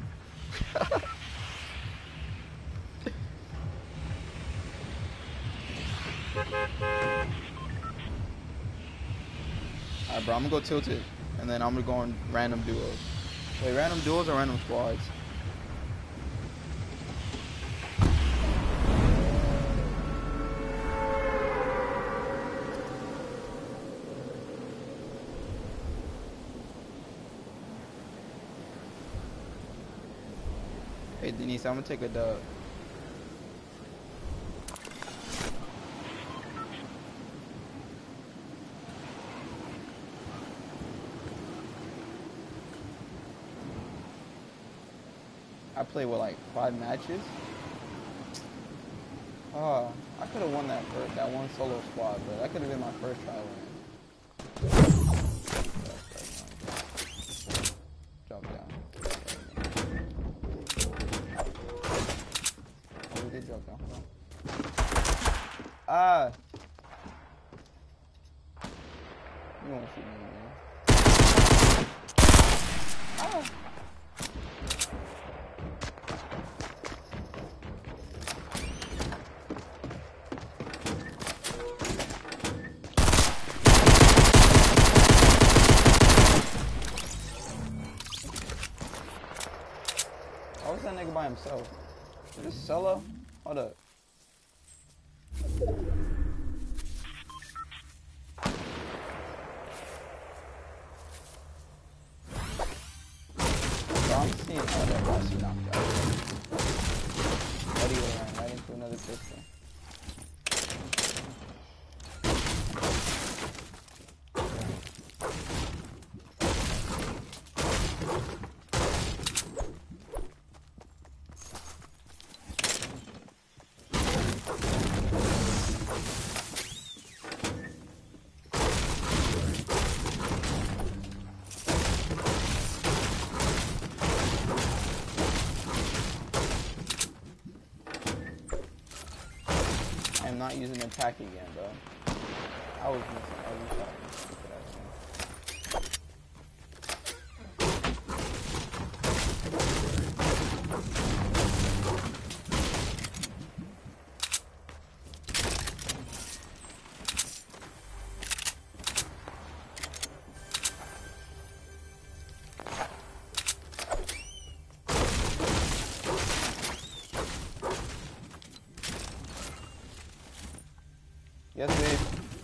Alright, bro, I'm gonna go tilted, and then I'm gonna go on random duos. Wait, random duos or random squads? Hey, Denise, I'm gonna take a dub. I played with like 5 matches. I could have won that one solo squad, but that could have been my first try win. Ah! You won't shoot me, man. Ah! Why was that nigga by himself? Is this solo? Hold up. Bro, I'm seeing other I see knocked out. Buddy ran right into another pistol. I am not using attack again, bro. I was missing every shot. Yes, babe.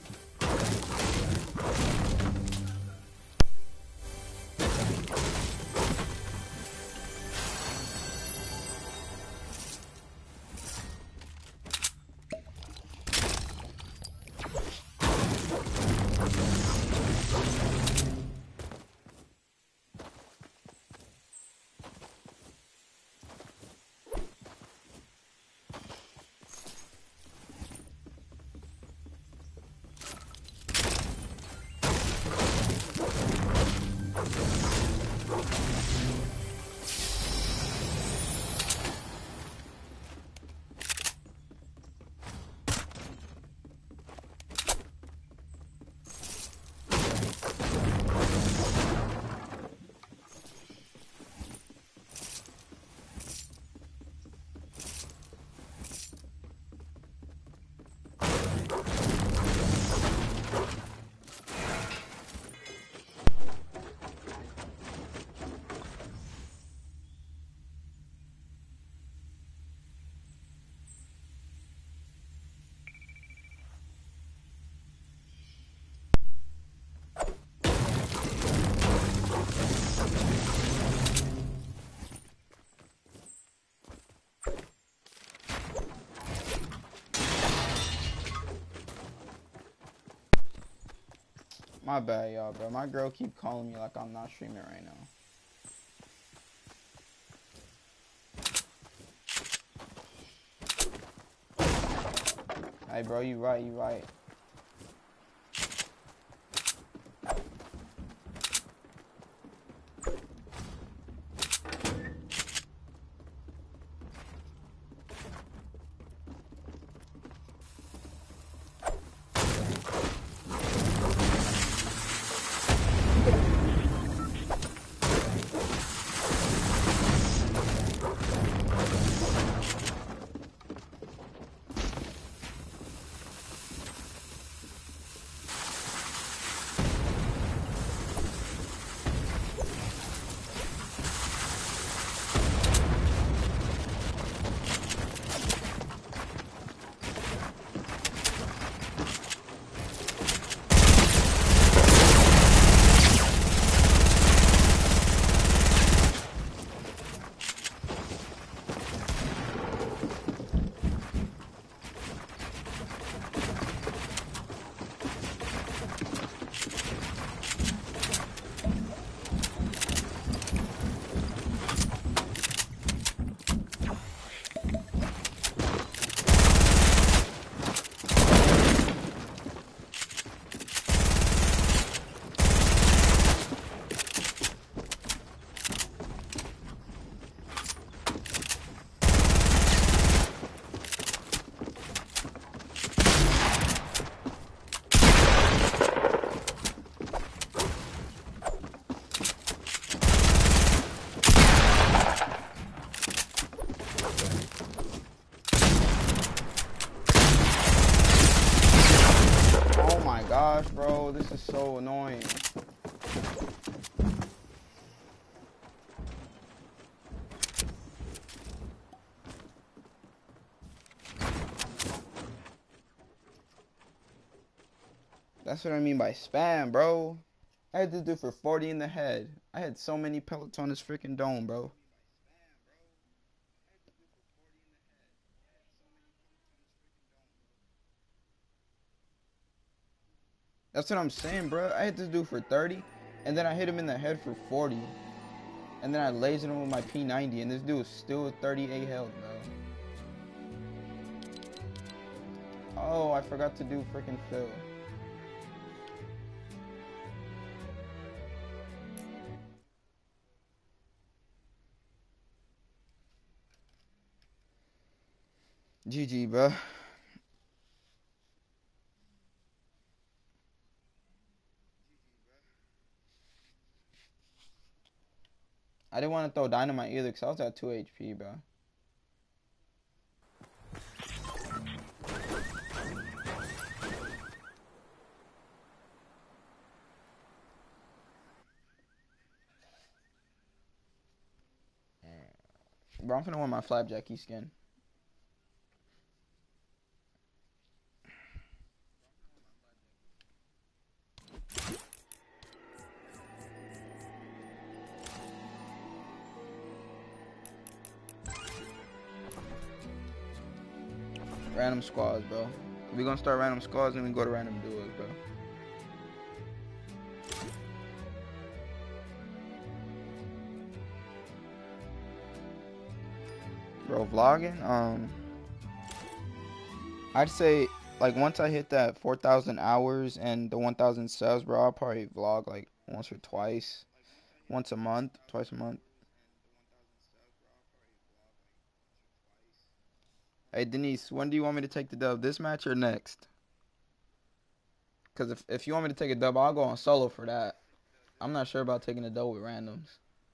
My bad, y'all, bro. My girl keep calling me like I'm not streaming right now. Hey, bro, you right, you right. This is so annoying. That's what I mean by spam, bro. I had this dude for 40 in the head. I had so many pellets on this freaking dome, bro. That's what I'm saying, bro. I hit this dude for 30, and then I hit him in the head for 40. And then I lasered him with my P90, and this dude is still with 38 health, bro. Oh, I forgot to do freaking fill. GG, bro. I didn't want to throw dynamite either because I was at 2 HP, bro. Bro, I'm finna wear my Flapjackie skin. Random squads, bro. We gonna start random squads and we go to random duos, bro. Bro, vlogging, I'd say, like, once I hit that 4,000 hours and the 1,000 subs, bro, I'll probably vlog, like, once or twice. Once a month, twice a month. Hey, Denise, when do you want me to take the dub? This match or next? Because if you want me to take a dub, I'll go on solo for that. I'm not sure about taking a dub with randoms.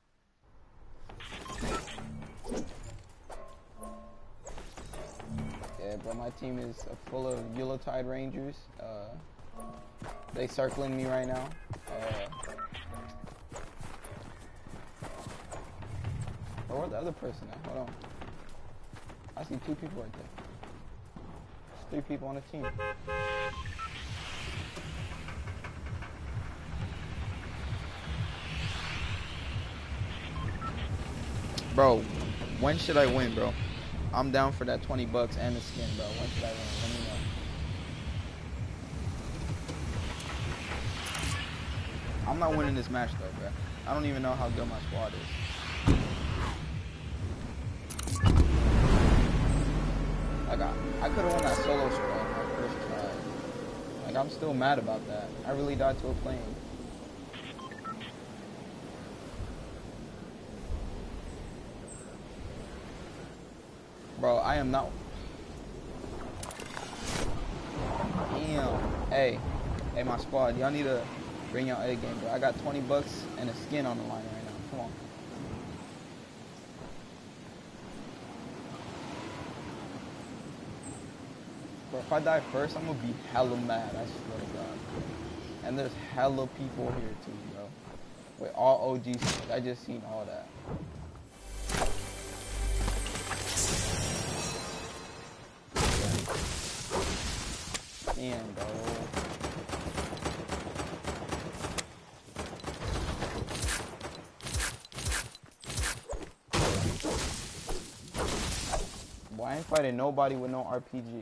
Yeah, bro, my team is full of Yuletide Rangers. They circling me right now. Or where's the other person at? Hold on. I see 2 people right there. There's 3 people on the team. Bro, when should I win, bro? I'm down for that 20 bucks and the skin, bro. When should I win? Let me know. I'm not winning this match, though, bro. I don't even know how good my squad is. Like, I could have won that solo squad my first try. Like, I'm still mad about that. I really died to a plane. Bro, I am not... Damn. Hey, my squad, y'all need to bring y'all A game, bro. I got 20 bucks and a skin on the line right now. Come on. Bro, if I die first, I'm gonna be hella mad, I swear to God. And there's hella people here too, bro. With all OGs, I just seen all that. Damn, bro. Boy, I ain't fighting nobody with no RPG.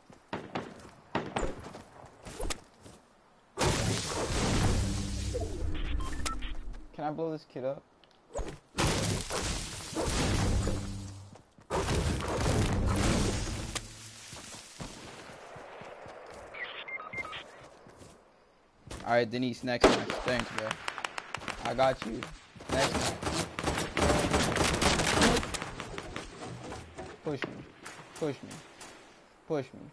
Can I blow this kid up? Alright, Denise, next match. Thanks, bro. I got you. Next match. Push me. Push me. Push me.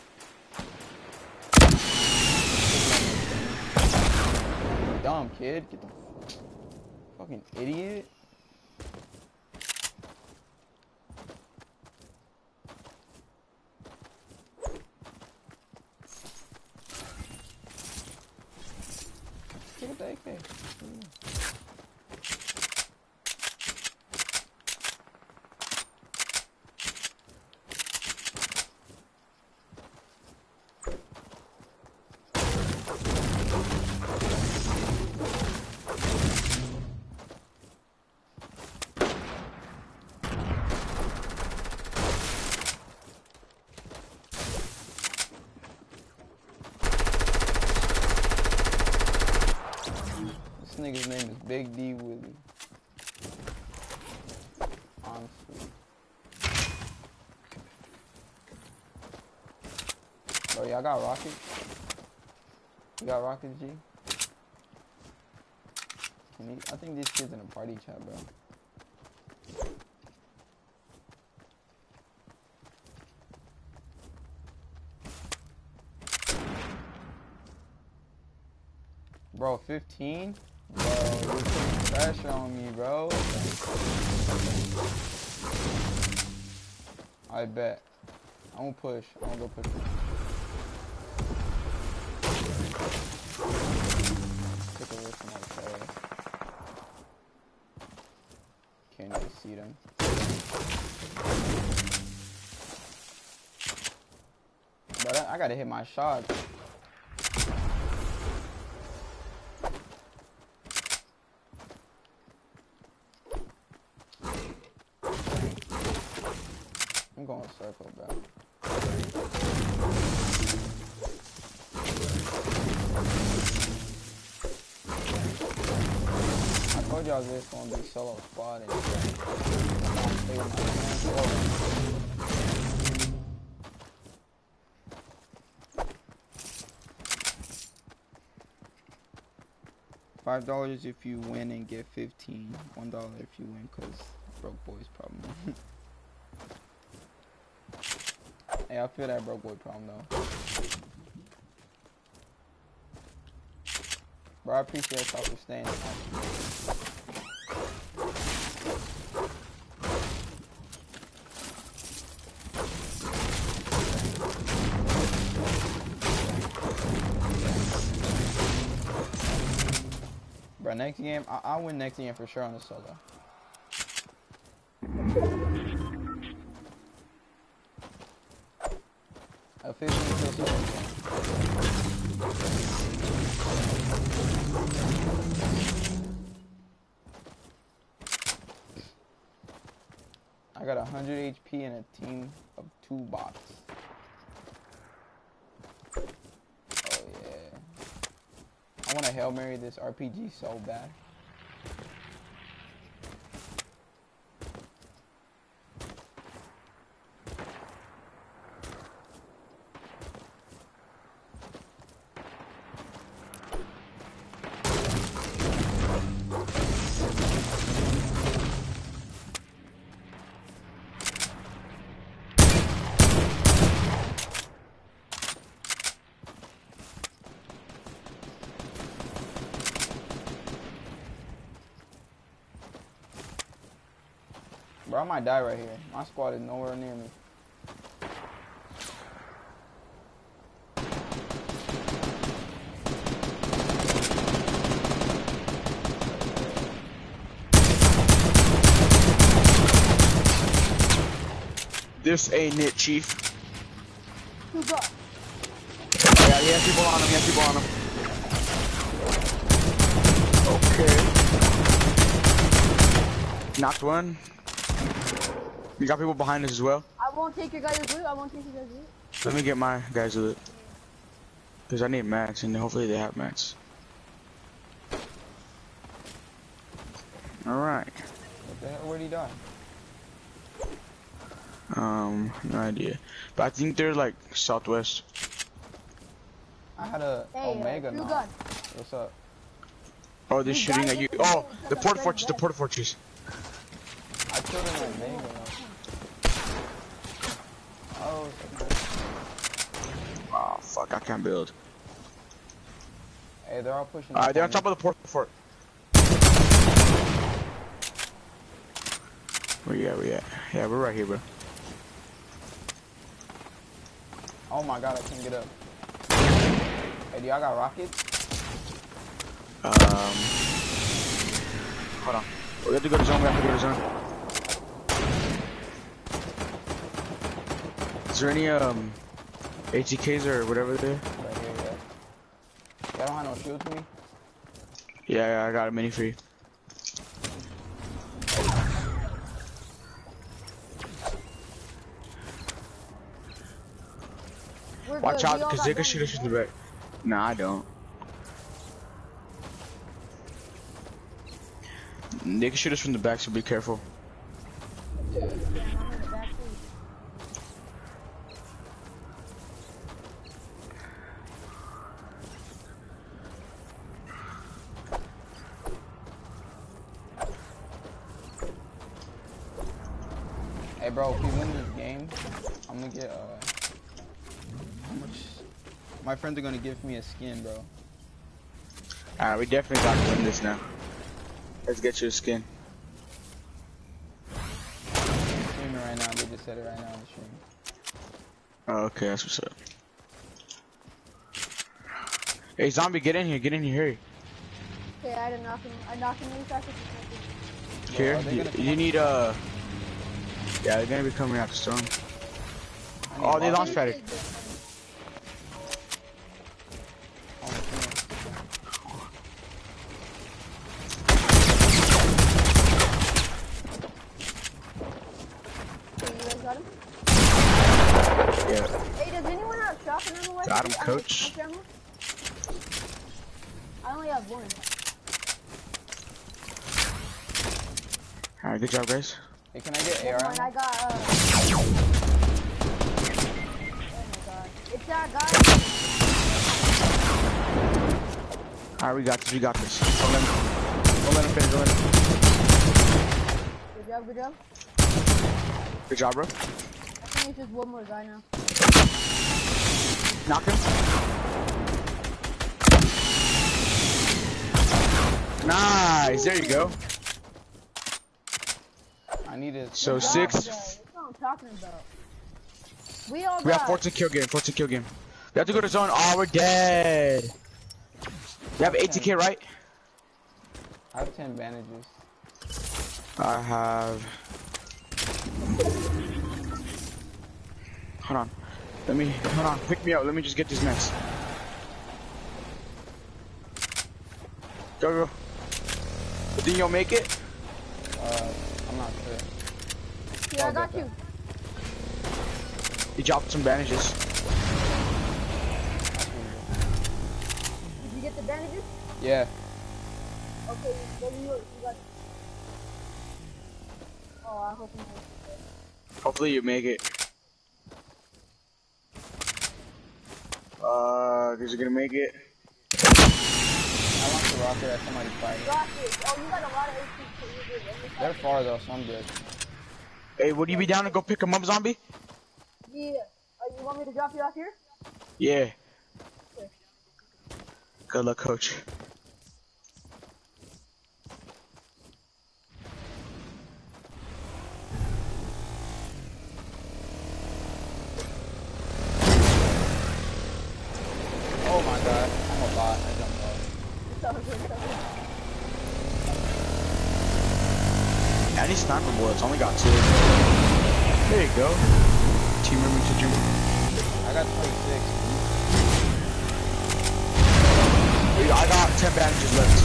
Dumb kid. Get the fucking idiot. Take the AK. This nigga's name is Big D Willie. Honestly. Bro, y'all got rockets? You got rockets, G? Can he? I think this kid's in a party chat, bro. Bro, 15? Bro, you're putting pressure on me, bro. I bet. I'm gonna push. I'm gonna go push. Take a look from outside. Can't even see them. But I gotta hit my shots. I'm going circle, bro. I told y'all this gonna be solo squad and $5 if you win and get 15. $1 if you win, cause broke boys problem. Hey, I feel that broke boy problem though. Bro, I appreciate y'all for staying. Bro, next game, I'll win next game for sure on the solo. A 15 kill solo. I got 100 HP and a team of 2 bots. Oh yeah. I want to Hail Mary this RPG so bad. Bro, I might die right here. My squad is nowhere near me. This ain't it, Chief. Who's up? Yeah, he has people on him, he has people on him. Okay. Knocked one. You got people behind us as well. I won't take your guys' loot. I won't take your guys' loot. Let me get my guys with it. Because I need mats, and hopefully they have mats. Alright. What the hell? Where'd he die? No idea. But I think they're like southwest. I had a Omega now. gun. What's up? Oh, they're shooting at you. Oh, the port fortress, the port fortress. I killed an Omega now. Oh, Oh, fuck, I can't build. hey, they're all pushing. Alright, they're on top of the port fort. Where you at, where you at? Yeah, we're right here, bro. Oh my god, I can't get up. Hey, do y'all got rockets? Hold on. We have to go to zone. We have to go to zone. Is there any ATKs or whatever there? Right here, yeah. Y'all don't have no shield for me? Yeah, I got a mini for you. We're Watch good. out, We all because got they can guns, shoot us from right? the back. Nah, I don't. They can shoot us from the back, so be careful. Damn, I'm in the back too. Hey, bro, if we win this game, I'm gonna get, how much? My friends are gonna give me a skin, bro. Alright, we definitely got to win this now. Let's get you a skin. I'm streaming right now. They just said it right now on the stream. Oh, okay, that's what's up. Hey, zombie, get in here, hurry. Okay, I had to knock him. I knocked him really fast. Here, are they gonna come you up? need yeah, they're gonna be coming out the storm. I need Oh, they lock- launched padded. on the stream. Okay, you guys got him? Yeah. Hey, does anyone have shotgun ammo? Got him, coach. I only have one. Alright, good job, guys. Hey, can I get Never AR mind, I ammo? got, oh my god. It's that guy. Alright, we got this. Don't let him finish, don't let him. Good job, good job. Good job, bro. I think it's just one more guy now. Knock him. Nice, there you go. I need it. So Good job, 6. guys. That's what I'm talking about. We all We have got 14 kill game, We have to go to zone. Oh, we're dead. You have ATK, right? I have 10 bandages. I have... Hold on. Hold on. Pick me up. Let me just get this mess. Go. You think you'll make it? I'm not sure. Yeah, I got you. He dropped some bandages. Did you get the bandages? Yeah. Okay, then you got it. Oh, I hope you make it. Hopefully you make it. Is you gonna make it? I launched a rocket at somebody's fighting. Rocket. Oh, you got a lot of HP, so you're good. They're far though, so I'm good. Hey, would you be down to go pick him up, zombie? Yeah. You want me to drop you off here? Yeah. Okay. Good luck, coach. Oh my god, I'm a bot. I jumped off. It's all good, it's all good. I need sniper bullets. Only got 2. There you go. Team room to Jim. I got 26. I got 10 bandages left.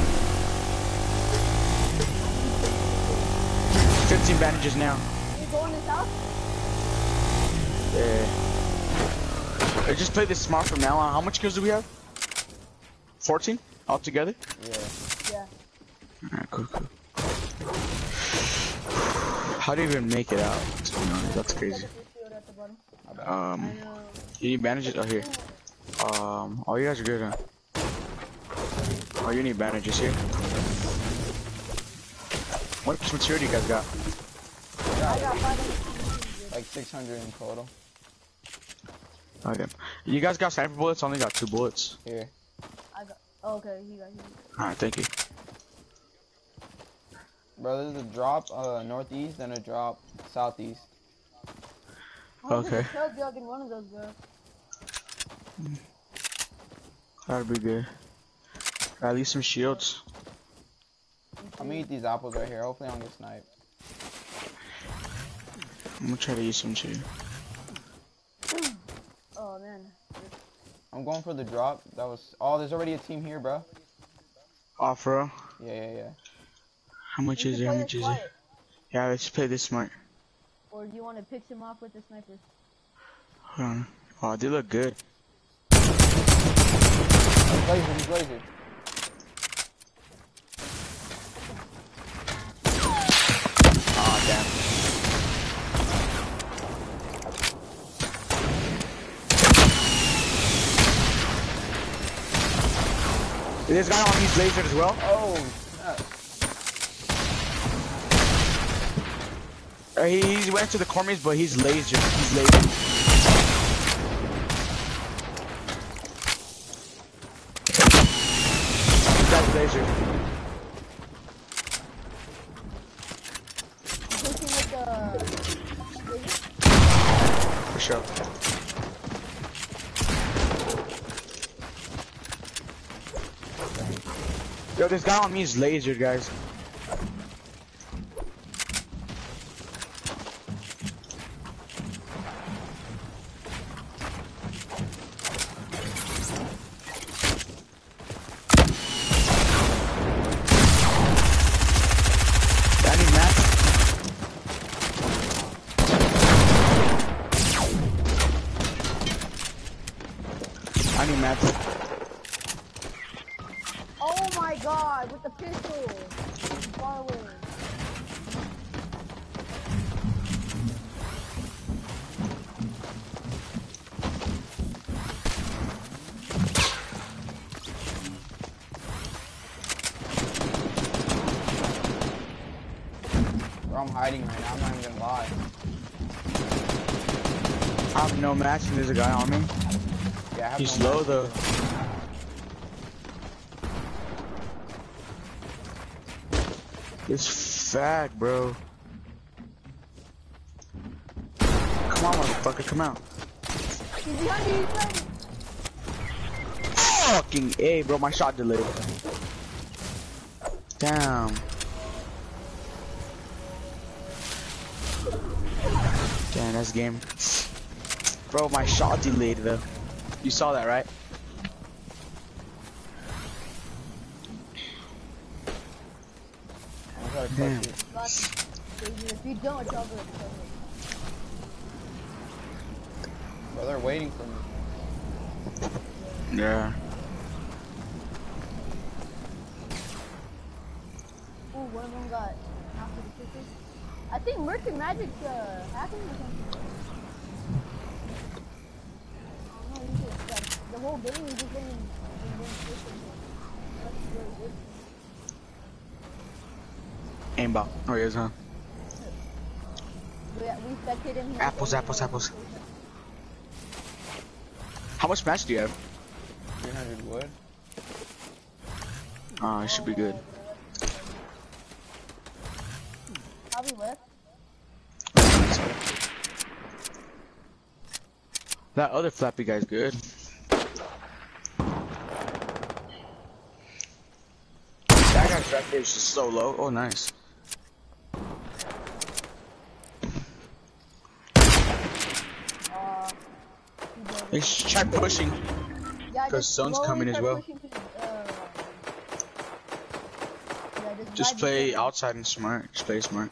15 bandages now. You go in this house? Yeah. I just play this smart from now on. How much kills do we have? 14 altogether? Yeah. Yeah. Alright, cool. How do you even make it out? To be honest, that's crazy. Check if your shield at the bottom. I You know. need bandages? Oh, here. Oh, you guys are good, huh? Oh, you need bandages here. What material do you guys got? I got 500. Like 600 in total. Okay. You guys got sniper bullets? I only got 2 bullets. Here. I got. Oh, okay, you got. Alright, thank you. Bro, there's a drop northeast and a drop southeast. Okay. Chug jug in one of those, bro. That'd be good. At least some shields. I'm gonna eat these apples right here. Hopefully I don't get sniped. I'm gonna try to use some too. Oh man. I'm going for the drop. That was. Oh, there's already a team here, bro. Oh, for real? Yeah. How much We is should it? How play much this is it? quiet. Yeah, let's play this smart. Or do you want to pick him off with the sniper? Hold on. Oh, they look good. He's laser. Oh, damn. This guy on these lasers as well. Oh, snap. He went to the corners, but he's laser. He's laser. This guy's laser. Pushing with the... For sure. Yo, this guy on me is laser, guys. I need mats. I need mats. Oh my god, with the pistol! Far away. Bro, I'm hiding right now. I'm not even gonna lie. I have no mats and there's a guy on me. Yeah, I have He's no low match. though. This fag, bro. Come on, motherfucker, come out. He's behind you, he's behind you. Fucking A, bro, my shot delayed. Damn. Damn, that's game. Bro, my shot delayed though. You saw that, right? I'm trying to Damn. clutch it. If you don't, it's all good. Bro, they're waiting for me. Yeah. Ooh, one of them got half of the kisses. I think Merc and Magic's hacking or something. I don't know, you just, like, the whole game is just getting kisses. That's really good. Aimbot. Oh, he is, huh? We spectated him. Apples, apples, apples. How much match do you have? 300 wood. Oh, it should be good. Probably left. That other flappy guy's good. That guy's back there is just so low. Oh, nice. Let's try pushing. Yeah, Because sun's coming as well. Just play outside and smart. Just play smart.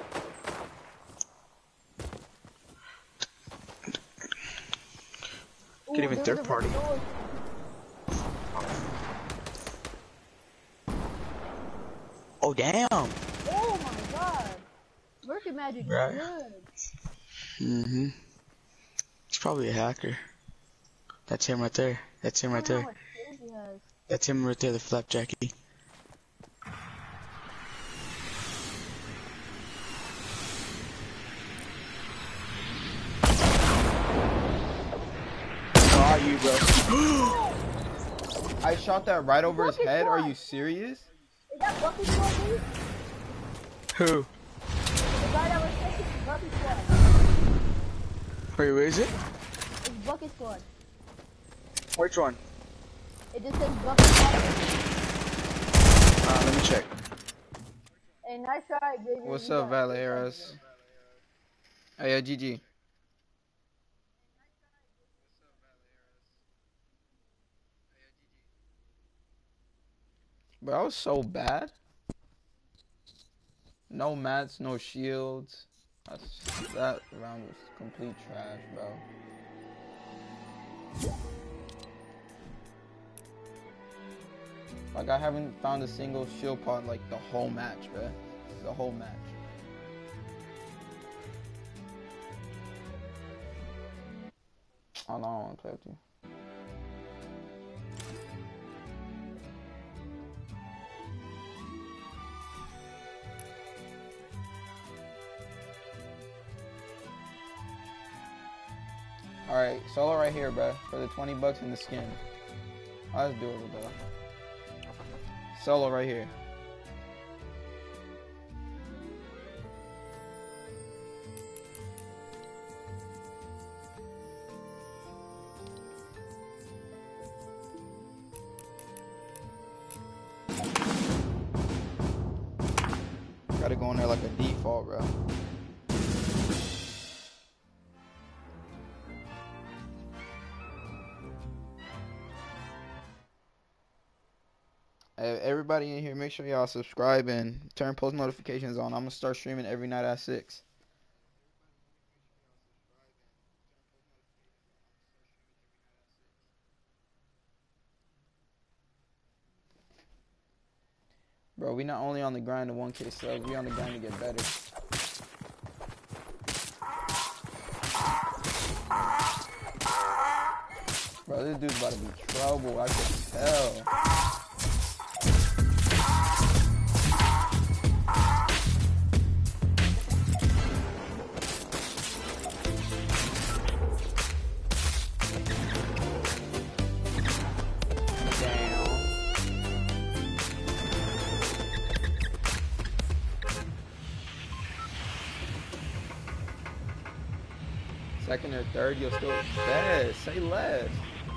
Get even third party. Oh damn! Oh my god! Merc Magic is Right. good. Mm-hmm. It's probably a hacker. That's him right there. That's him right I don't know there. how much kills he has. That's him right there, the Flapjackie. Where are you, bro? I shot that right over his Bucket head. Are shot. you serious? Is that Bucket Squad, dude? Who? The guy that was taking Bucket Squad. Wait, where is it? It's Bucket Squad. Which one? It just says Bucket Squad. Let me check. Hey, nice try, Xavier. What's You up, got good Valeras? Hey, yo, GG. Bro, I was so bad. No mats, no shields. That round was complete trash, bro. Like, I haven't found a single shield pot like the whole match, bro. The whole match. Oh no, I don't want to play with you. Alright, solo right here, bro. For the 20 bucks in the skin. Let's do it, bro. Solo right here. Gotta go in there like a default, bro. Everybody in here, make sure y'all subscribe and turn post notifications on. I'm gonna start streaming every night at 6. Bro, we not only on the grind to 1K subs, we on the grind to get better. Bro, this dude's about to be trouble, I can tell. Second or third, you'll still best. Say less.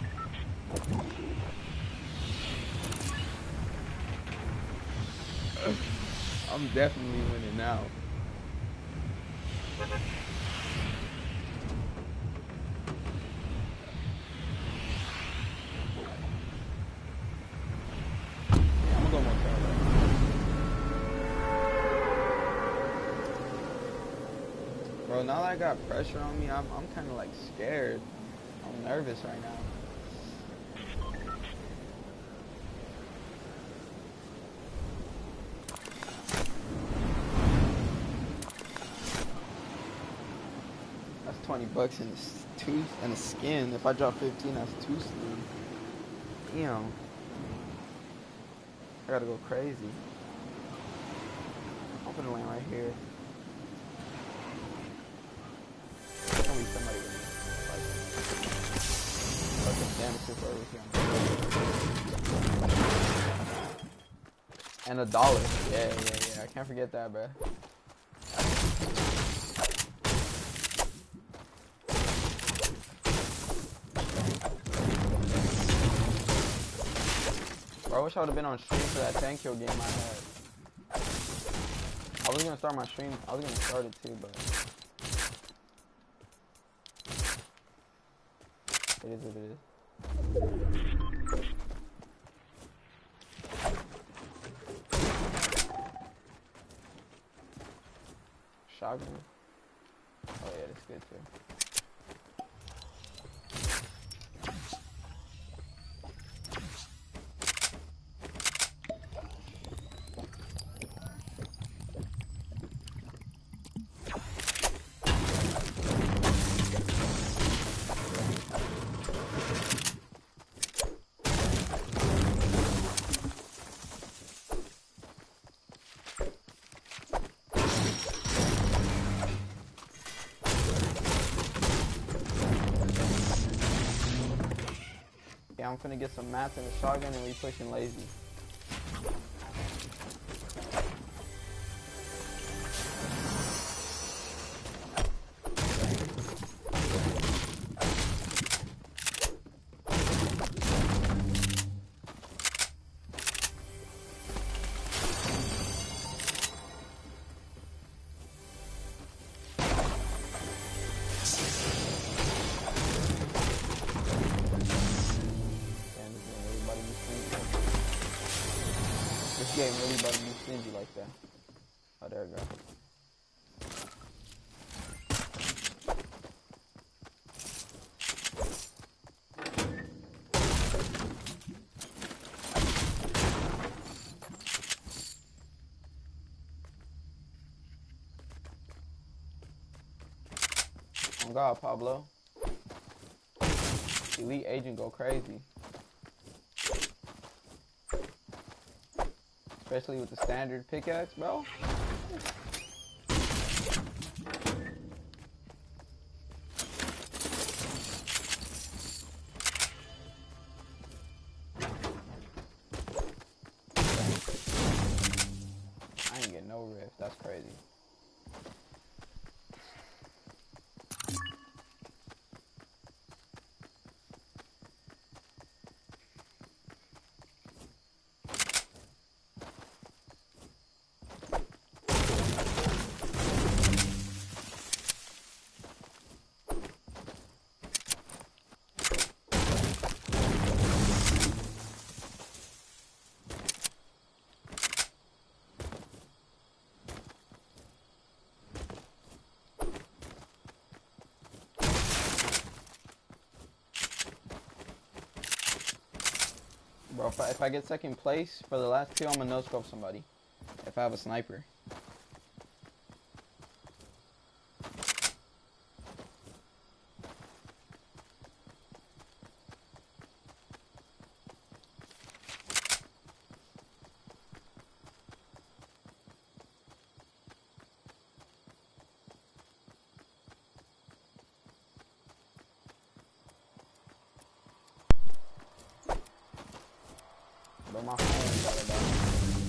I'm definitely winning now. Yeah, I'm gonna go more tail. Bro, now that I got pressure on me, I'm kind of like scared. I'm nervous right now. That's 20 bucks in the tooth and a skin. If I drop 15, that's 2 sleeve. Damn. I gotta go crazy. I'm gonna land right here. There's gonna be somebody with me. And $1. Yeah. I can't forget that, bro. Bro, I wish I would have been on stream for that 10 kill game I had. I was gonna start my stream. I was gonna start it too, but it is what it is. Shotgun. Oh yeah, that's good too. Yeah, I'm finna get some mats and a shotgun and we pushing lazy. game really about to be stingy like that. Oh, there we go. Oh God, Pablo. Elite agent go crazy. Especially with the standard pickaxe, bro. I ain't getting no rift. That's crazy. Bro, if I get second place for the last kill, I'm gonna no-scope somebody. If I have a sniper. But my phone got it back.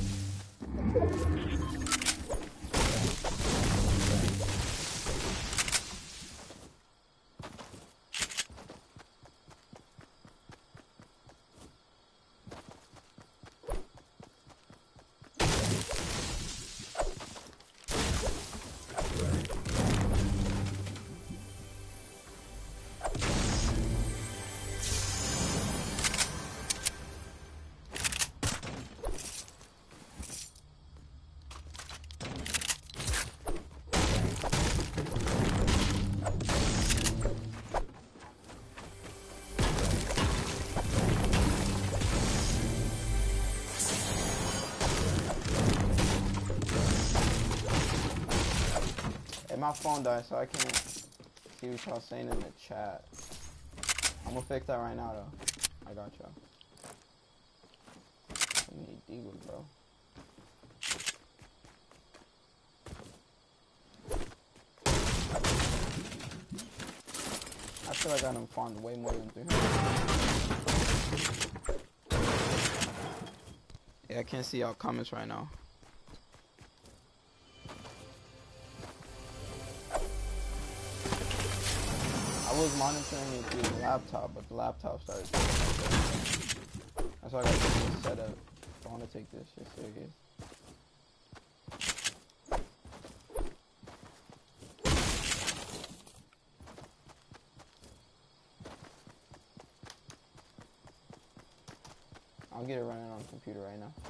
My phone died, so I can't see what y'all saying in the chat. I'm gonna fix that right now, though. I got y'all. I need Deagle, bro. I feel like I done farmed way more than 300. Yeah, I can't see y'all comments right now. I was monitoring it through the laptop, but the laptop started. That's why I gotta get this set up. I want to take this shit serious. I'll get it running on the computer right now.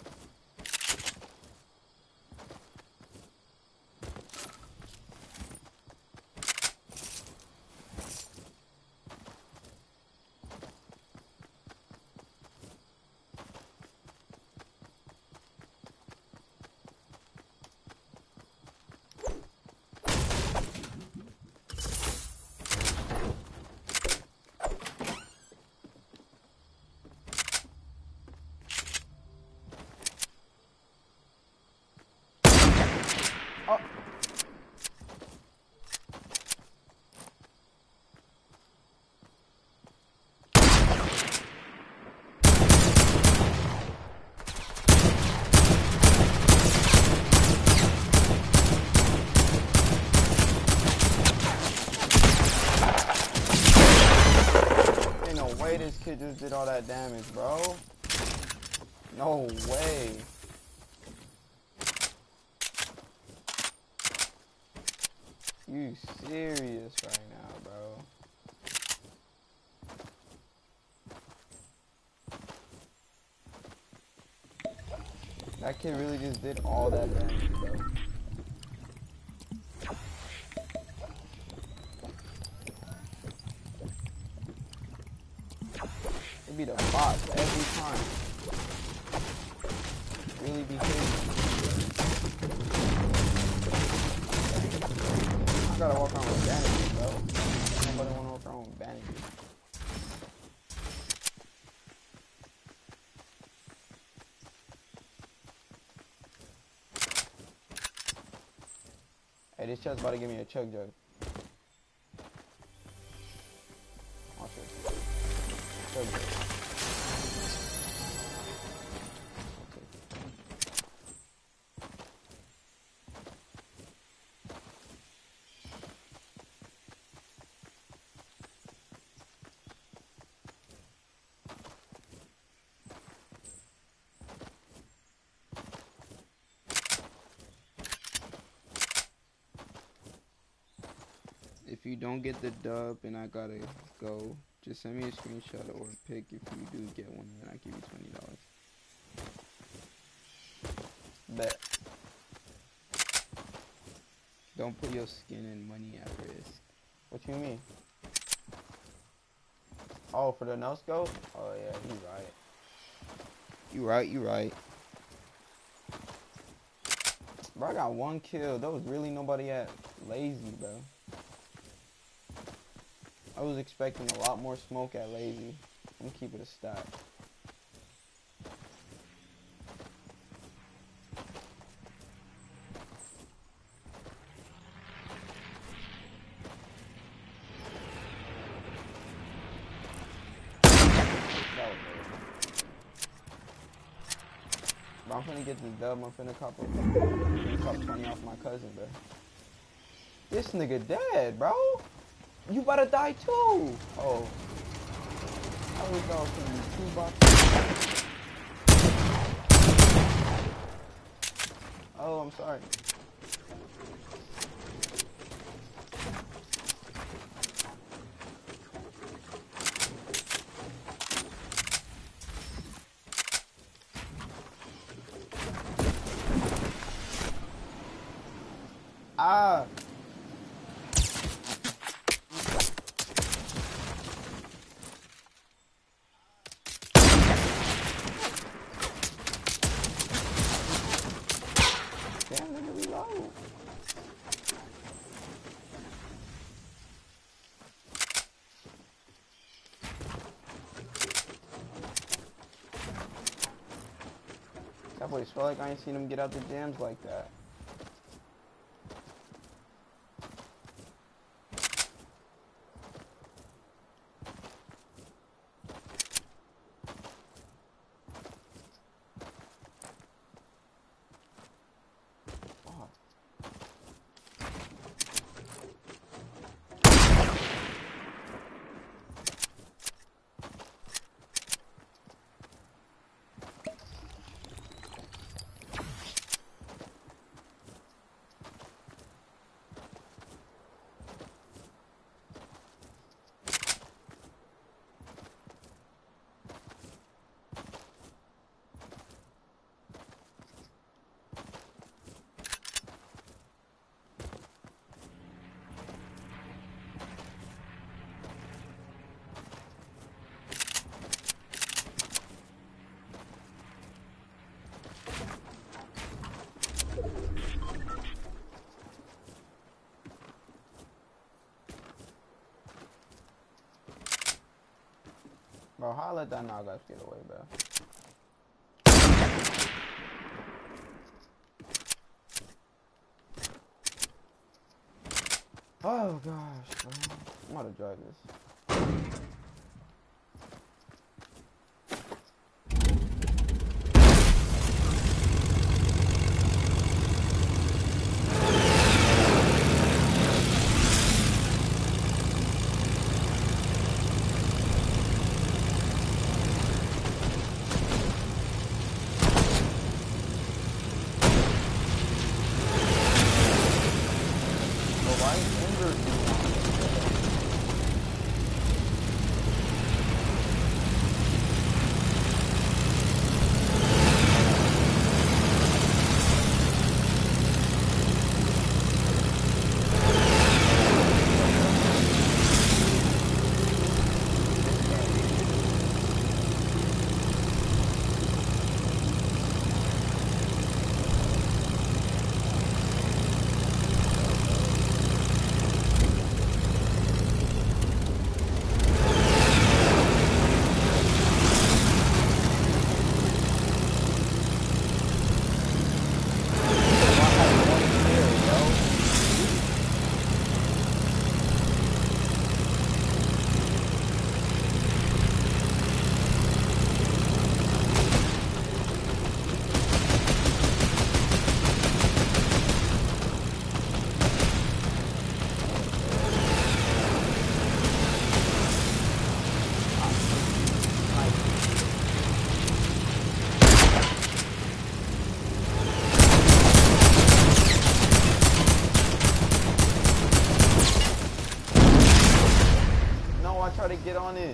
Oh. Ain't no way this kid just did all that damage, bro. No way. You serious right now, bro? That kid really just did all that damage, bro. It be the bots every time. Really be hitting. I gotta walk around with bandages, bro. Nobody wanna walk around with bandages. Hey, this chest about to give me a chug jug. Watch this. Chug jug. Okay. If you don't get the dub and I gotta go, just send me a screenshot or a pic if you do get one, and then I give you $20. Bet. Don't put your skin and money at risk. What you mean? Oh, for the no scope? Oh yeah, you right. You right, you right. Bro, I got 1 kill. There was really nobody at Lazy, bro. I was expecting a lot more smoke at Lazy. I'm gonna keep it a stack. Bro, I'm finna get this dub. I'm finna cop 20 off my cousin, bro. This nigga dead, bro. You about to die too. Oh. I was going to be 2 bucks. Oh, I'm sorry. Ah. Damn, nigga, reload. That boy felt like I ain't seen him get out the jams like that. Bro, how I let that Nagas get away, bro? Oh gosh, bro. I'm about to drive this. Get on it.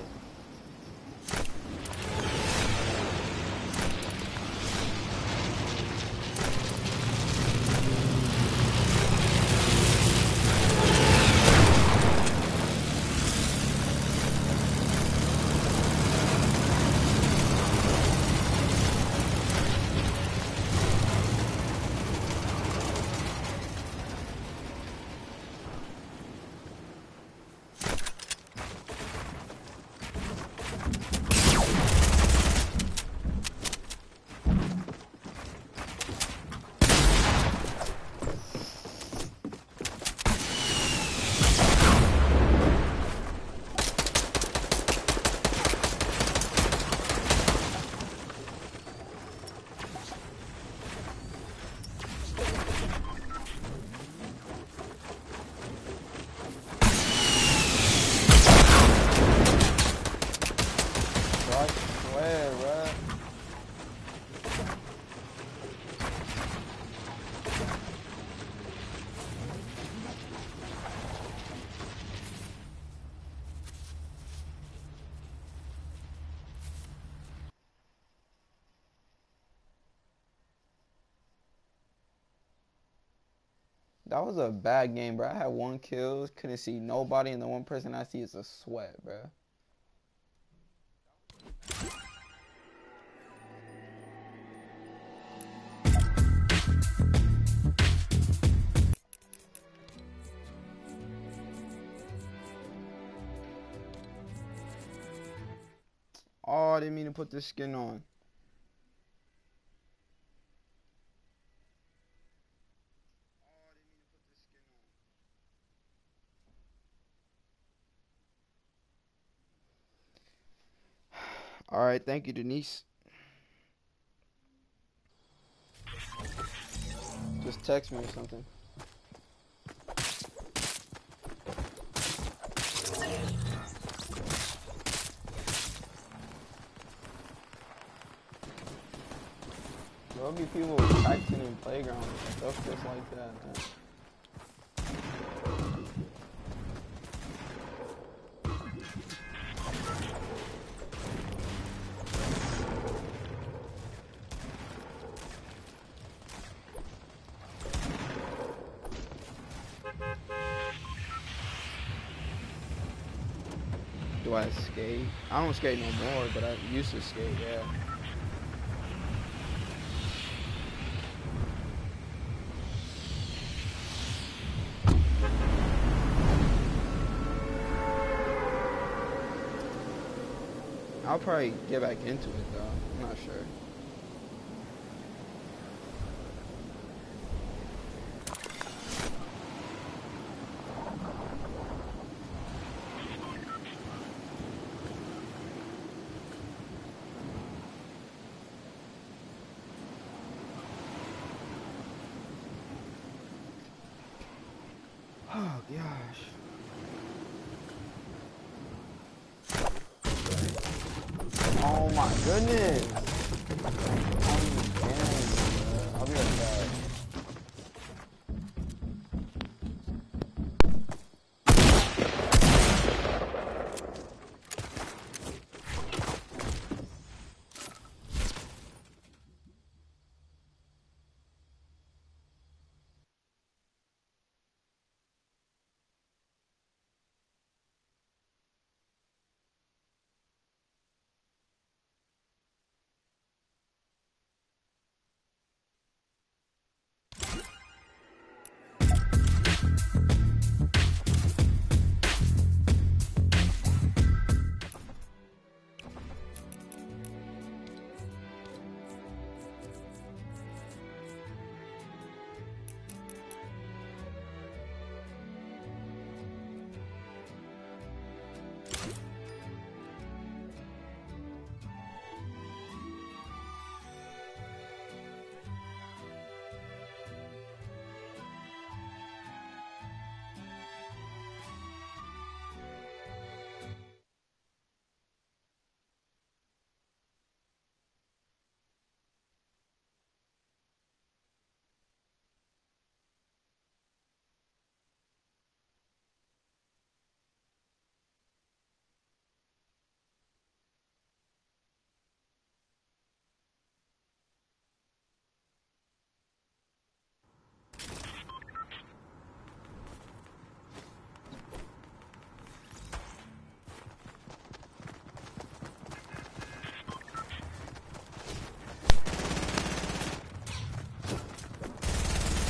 I swear, bruh. That was a bad game, bro. I had 1 kill, couldn't see nobody, and the one person I see is a sweat, bro. Oh, I didn't mean to put this skin on. All right, thank you, Denise. Just text me or something. There'll be people practicing in playgrounds and stuff just like that, man. Do I skate? I don't skate no more, but I used to skate, yeah. I'll probably get back into it though. I'm not sure. Oh gosh. Oh my goodness. I'll be right back.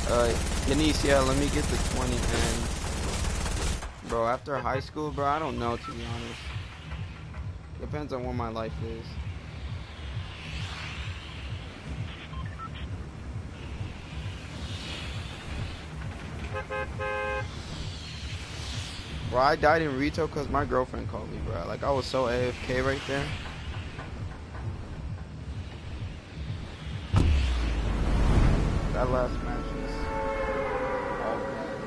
Denise, yeah, let me get the 20, man. Bro, after high school, bro, I don't know, to be honest. Depends on what my life is. Bro, I died in retail because my girlfriend called me, bro. Like, I was so AFK right there. That last match was all bad,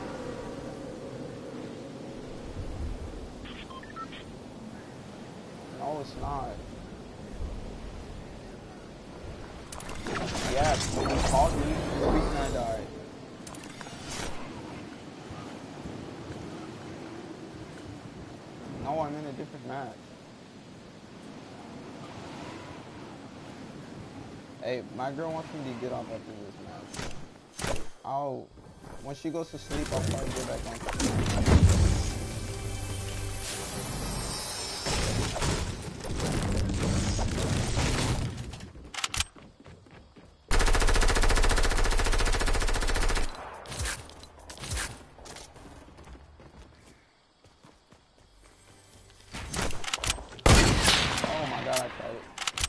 bro. No, it's not. Yeah, when he called me, the reason I died. No, I'm in a different match. Hey, my girl wants me to get off after this match. When she goes to sleep, I'll probably get back on. Oh my god, I tried it.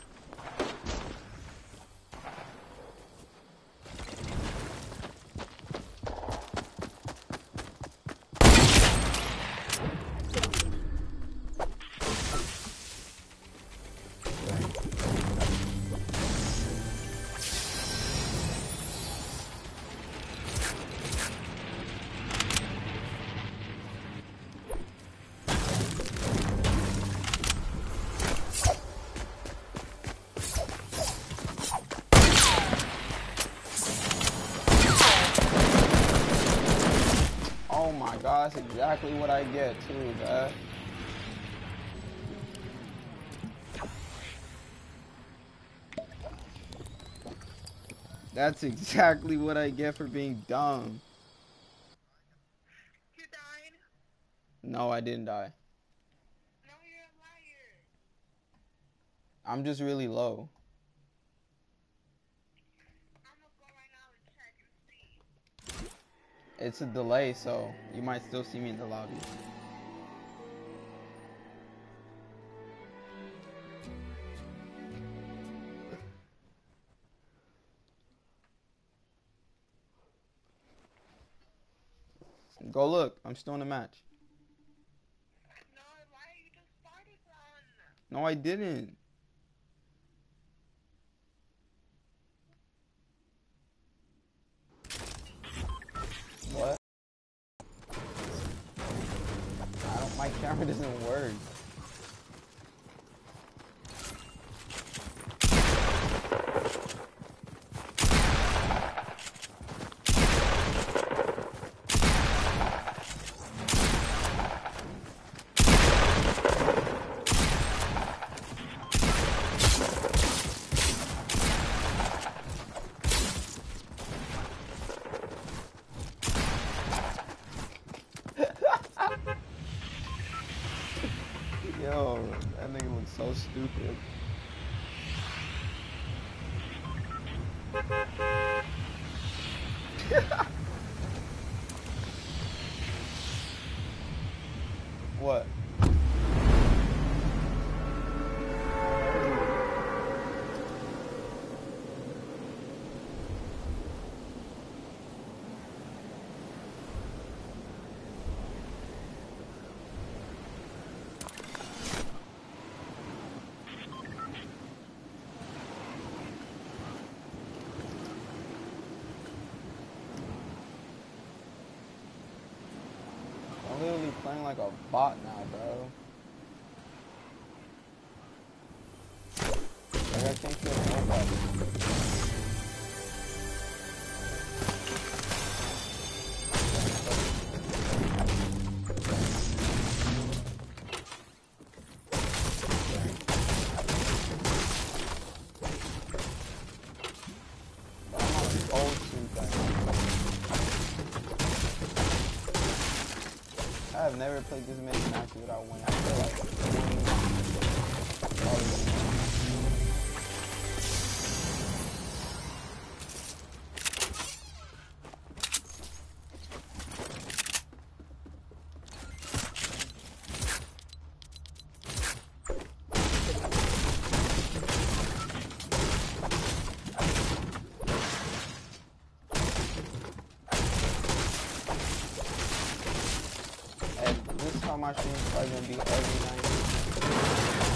Oh my god, that's exactly what I get too, man. That's exactly what I get for being dumb. You died? No, I didn't die. No, you're a liar. I'm just really low. I'm gonna go right now and check and see. It's a delay, so you might still see me in the lobby. Go look, I'm still in the match. No, why you just started one? No, I didn't. What? My camera doesn't work. Yo, that nigga looks so stupid. What? I'm literally playing like a bot now, bro. Like I can't kill nobody. But I'm on a cold suit right now. I have never played this many matches without winning. I feel like 20 matches. thought my stream was probably gonna be every night.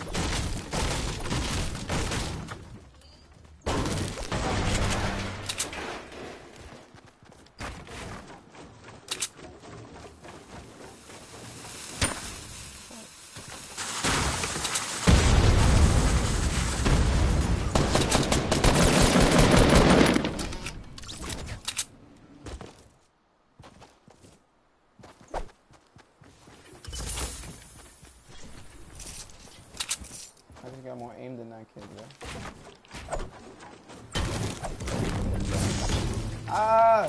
I just got more aim than that kid, bro. Ah!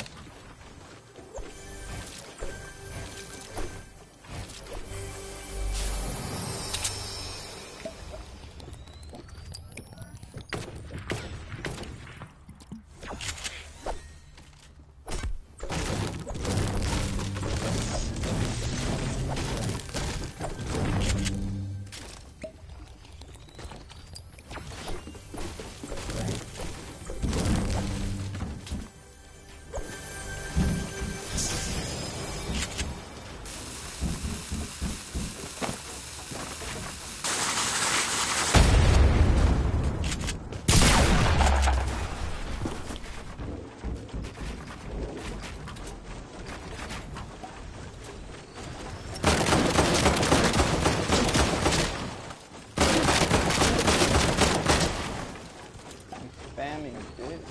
Spamming, bitch.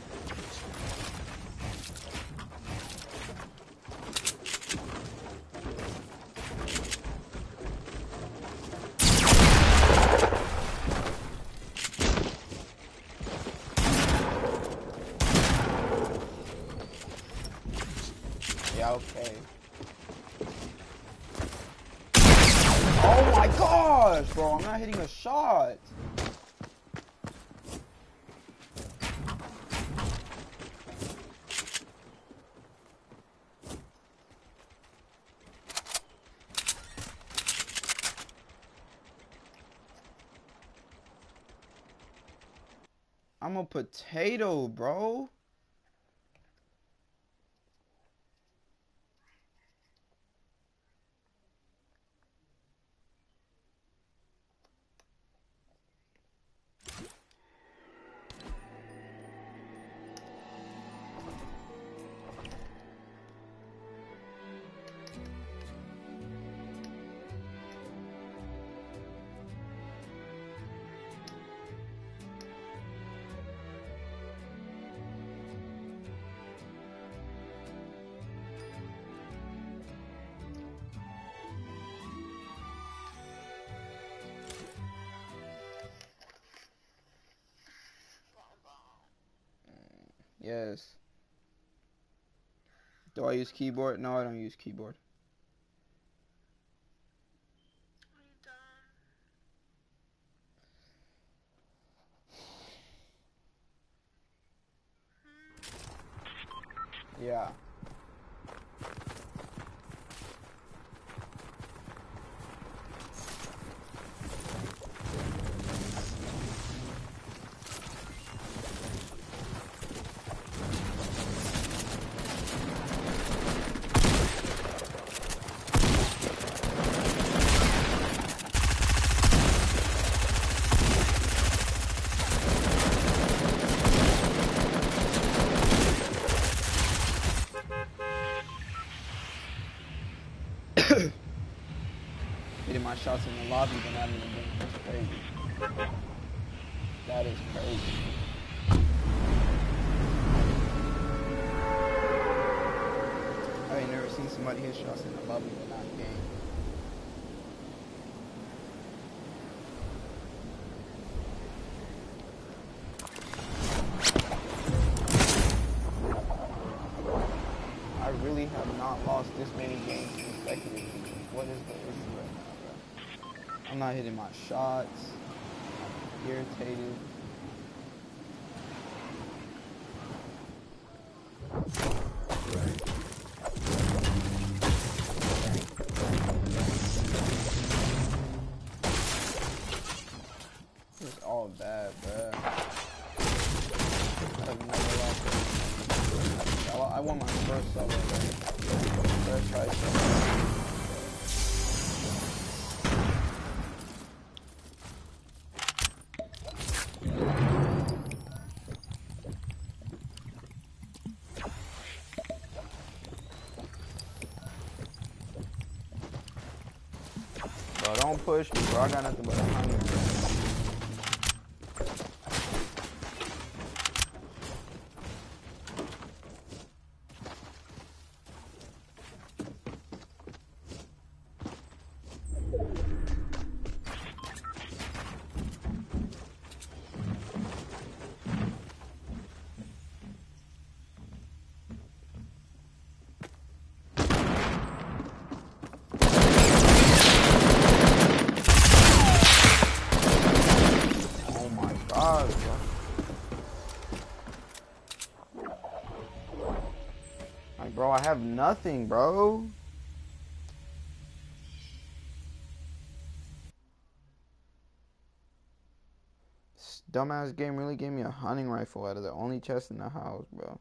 Yeah, okay. Oh my gosh, bro, I'm not hitting a shot. I'm a potato, bro. Yes. Do I use keyboard? No, I don't use keyboard. Are you done? Yeah. Hitting my shots in the lobby, but not in the game. That's crazy. That is crazy. I ain't never seen somebody hit shots in the lobby, but not in game. I really have not lost this many games consecutively. What is the issue right now, bro? I'm not hitting my shots. I'm irritated. It's all bad, bro. I've never lost it. I won my first solo, right? First try solo. bro. Don't push me, bro. I got nothing but a honey, bro. Oh my god, bro. Like, bro, I have nothing, bro. This dumbass game really gave me a hunting rifle out of the only chest in the house, bro.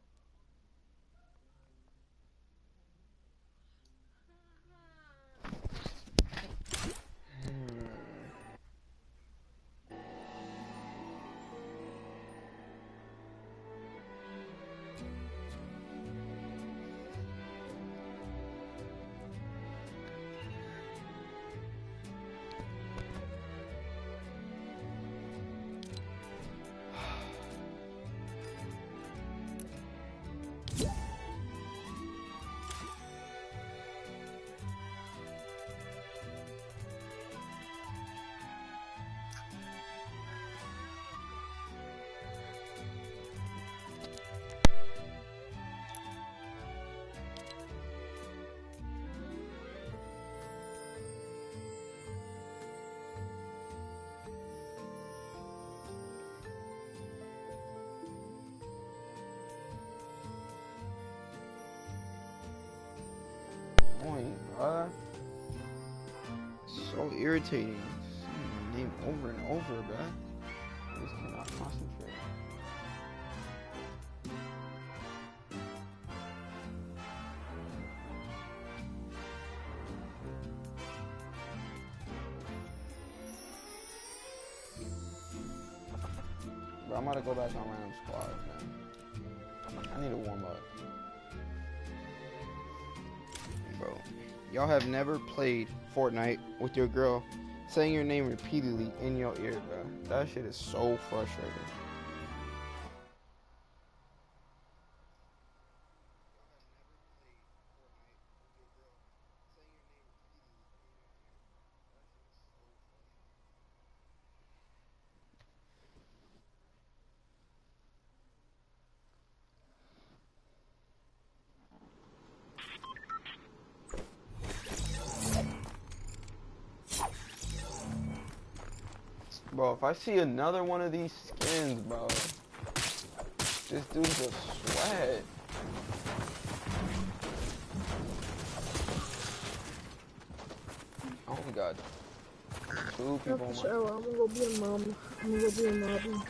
Point, bro. So irritating. Seeing my name over and over, bro. I just cannot concentrate. Bro, I'm about to go back on random squads, man. I need to warm up. Bro, y'all have never played Fortnite with your girl saying your name repeatedly in your ear, bro. That shit is so frustrating. Bro, if I see another one of these skins, bro, this dude's a sweat. I only got 2 people on my Sure, I'm gonna go be a mom. I'm gonna go be a mom.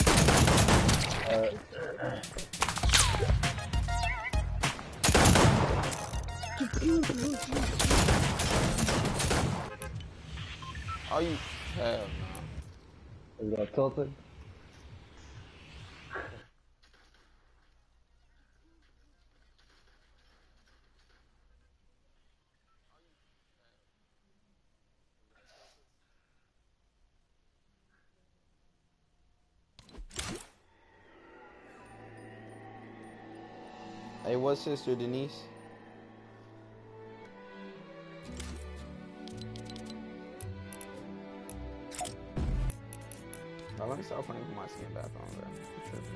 Oh, you hell no. Is that tilted? Hey, what's sister Denise? Bro, let me start playing with my skin back on, bro. I'm tripping.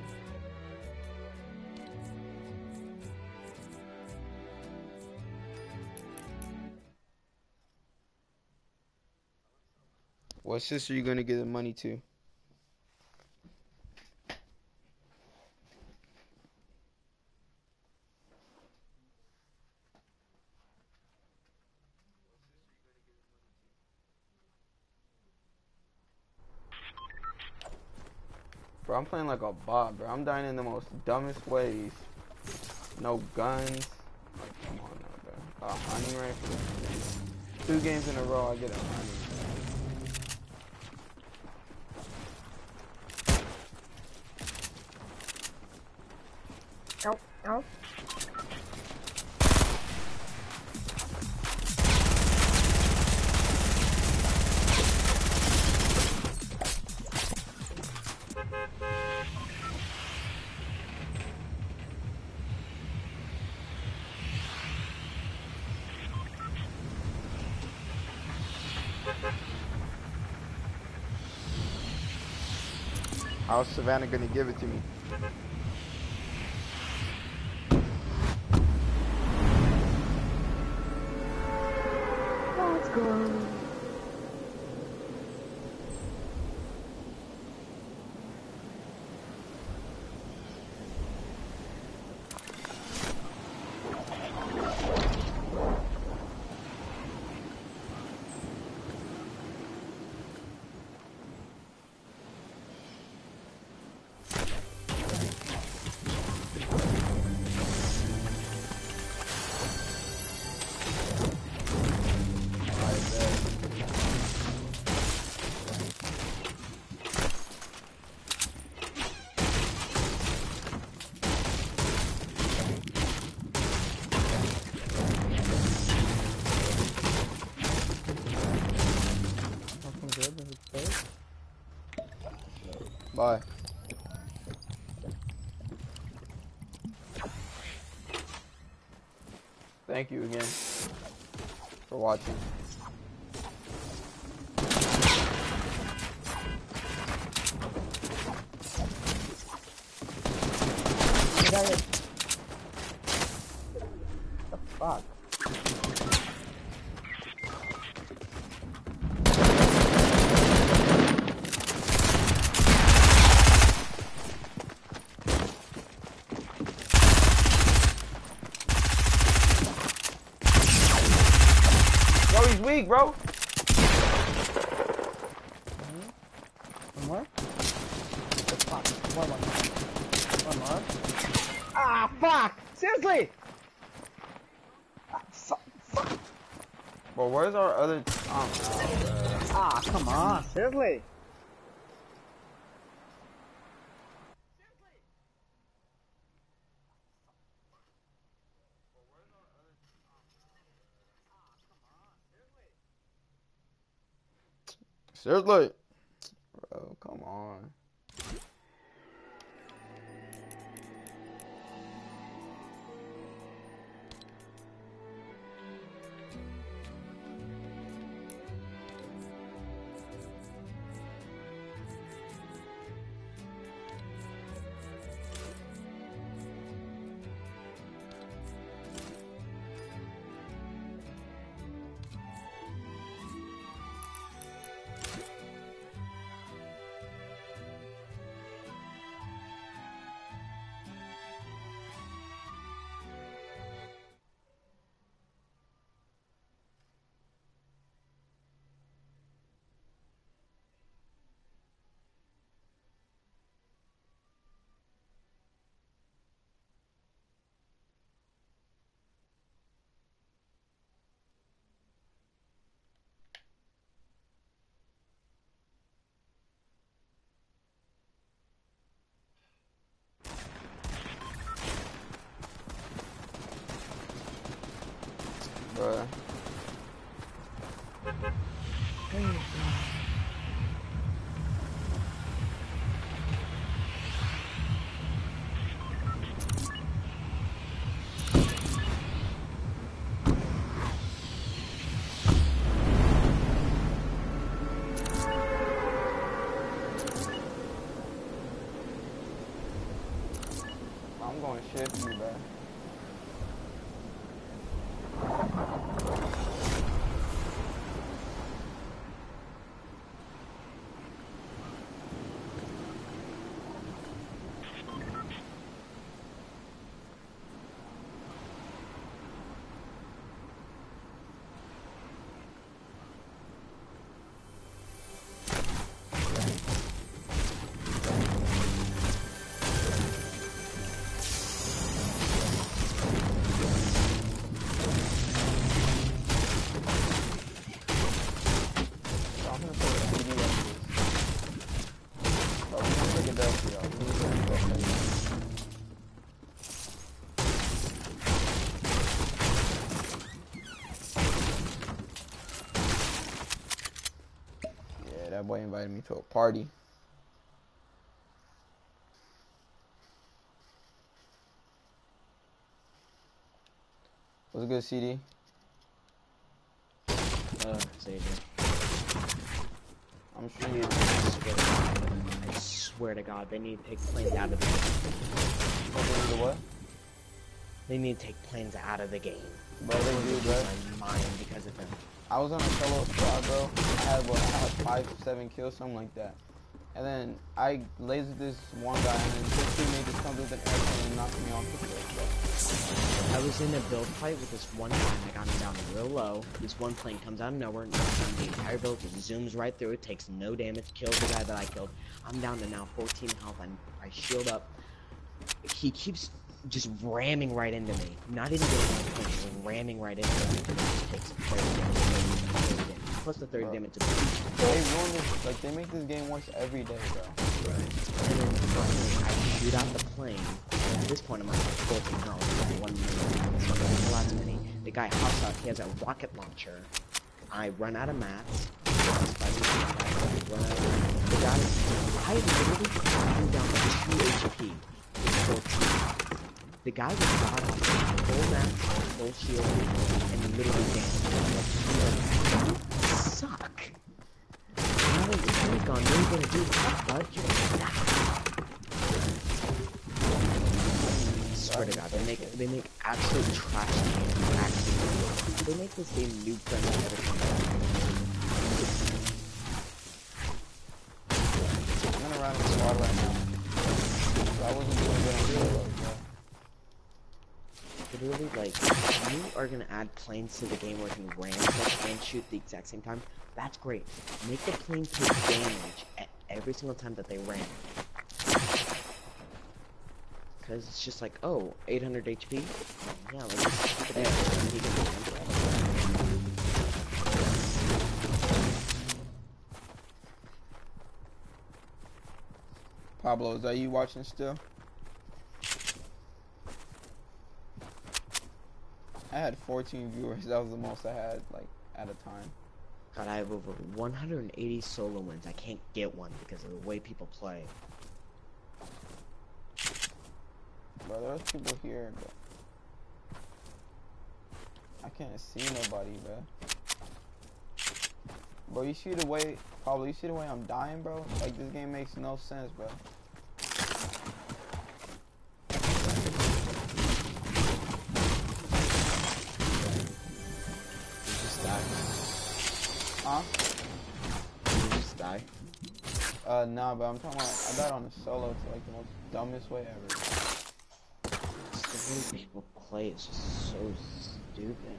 What sister you gonna give the money to? Bro, I'm playing like a bot, bro. I'm dying in the most dumbest ways. No guns. Like, come on now, bro. A hunting rifle. 2 games in a row, I get a hunting. Ow, ow. How's Savannah gonna give it to me? Let's go. Bye. Thank you again for watching. The fuck? Bro, he's weak, bro. One more? Fuck. One more. Ah, fuck! Seriously! Fuck. Bro, where's our other? Ah, come on. Seriously? Seriously, bro, come on. Bruh. I'm going to shift you, bruh. I'm gonna put a CD after this. Bro, we're gonna take a dub for y'all. We need to take a dub for y'all. Yeah, that boy invited me to a party. What's a good CD? Say it. I'm sure I you. swear to God, they need to take planes out of the game. What they do what? They need to take planes out of the game. Bro, they I'm do, losing bro. my mind because of them. I was on a solo squad, bro. I had 5, 7 kills, something like that. And then I lasered this one guy, and then this teammate just comes with an airplane and knocks me off the cliff, bro. I was in a build fight with this one guy, and I got him down real low. This one plane comes out of nowhere, knocks down the entire build, just zooms right through it, takes no damage, kills the guy that I killed. I'm down to now 14 health, I shield up. He keeps just ramming right into me. Not even getting my point, just ramming right into me. And it just takes 30 damage. Plus the 30 damage to the beach. They ruin this, like, they make this game worse every day, bro. And then finally, I shoot out the plane. At this point, I'm at like 14 health. Like 1 minute. So the last minute, the guy hops out. He has a rocket launcher. I run out of mats. The guy, I literally threw down to 2 HP. With 14. The guy was got off full mats, full shield, and literally danced. You suck. Now that your team's gone, what are you gonna do? Bud, you're gonna I swear to God, they make absolute trash games. Actually, they make this game noob friendly every time. I'm gonna run in the squad right now. So I wasn't doing good on solo, bro. Literally, like, you are gonna add planes to the game where you can ram stuff and shoot at the exact same time. That's great. Make the plane take damage at every single time that they ram. Because it's just like, oh, 800 HP? Yeah, let's just keep it there. Pablo, is that you watching still? I had 14 viewers. That was the most I had, like, at a time. God, I have over 180 solo wins. I can't get one because of the way people play. Bro, there's people here, but I can't see nobody, bro. Bro, you see the way, Pablo, you see the way I'm dying, bro? Like, this game makes no sense, bro. You just die. Huh? You just die. Nah, but I'm talking about, I died on a solo. It's like the most dumbest way ever. Just the way people play is just so stupid.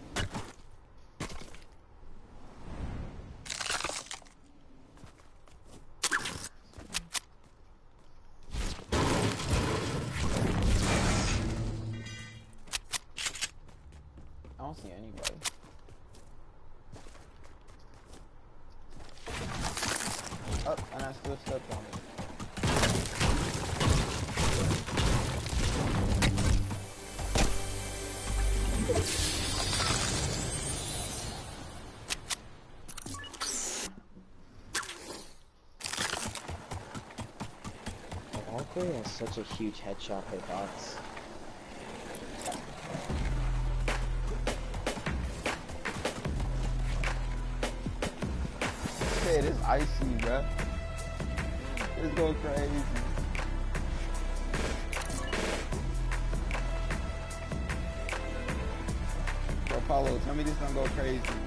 I don't see anybody. Oh, and I still stepped on it. Valkyrie has such a huge headshot hitbox. Shit, it's icy, bro. It's going crazy. Bro, Paulo, tell me this don't go crazy, bro.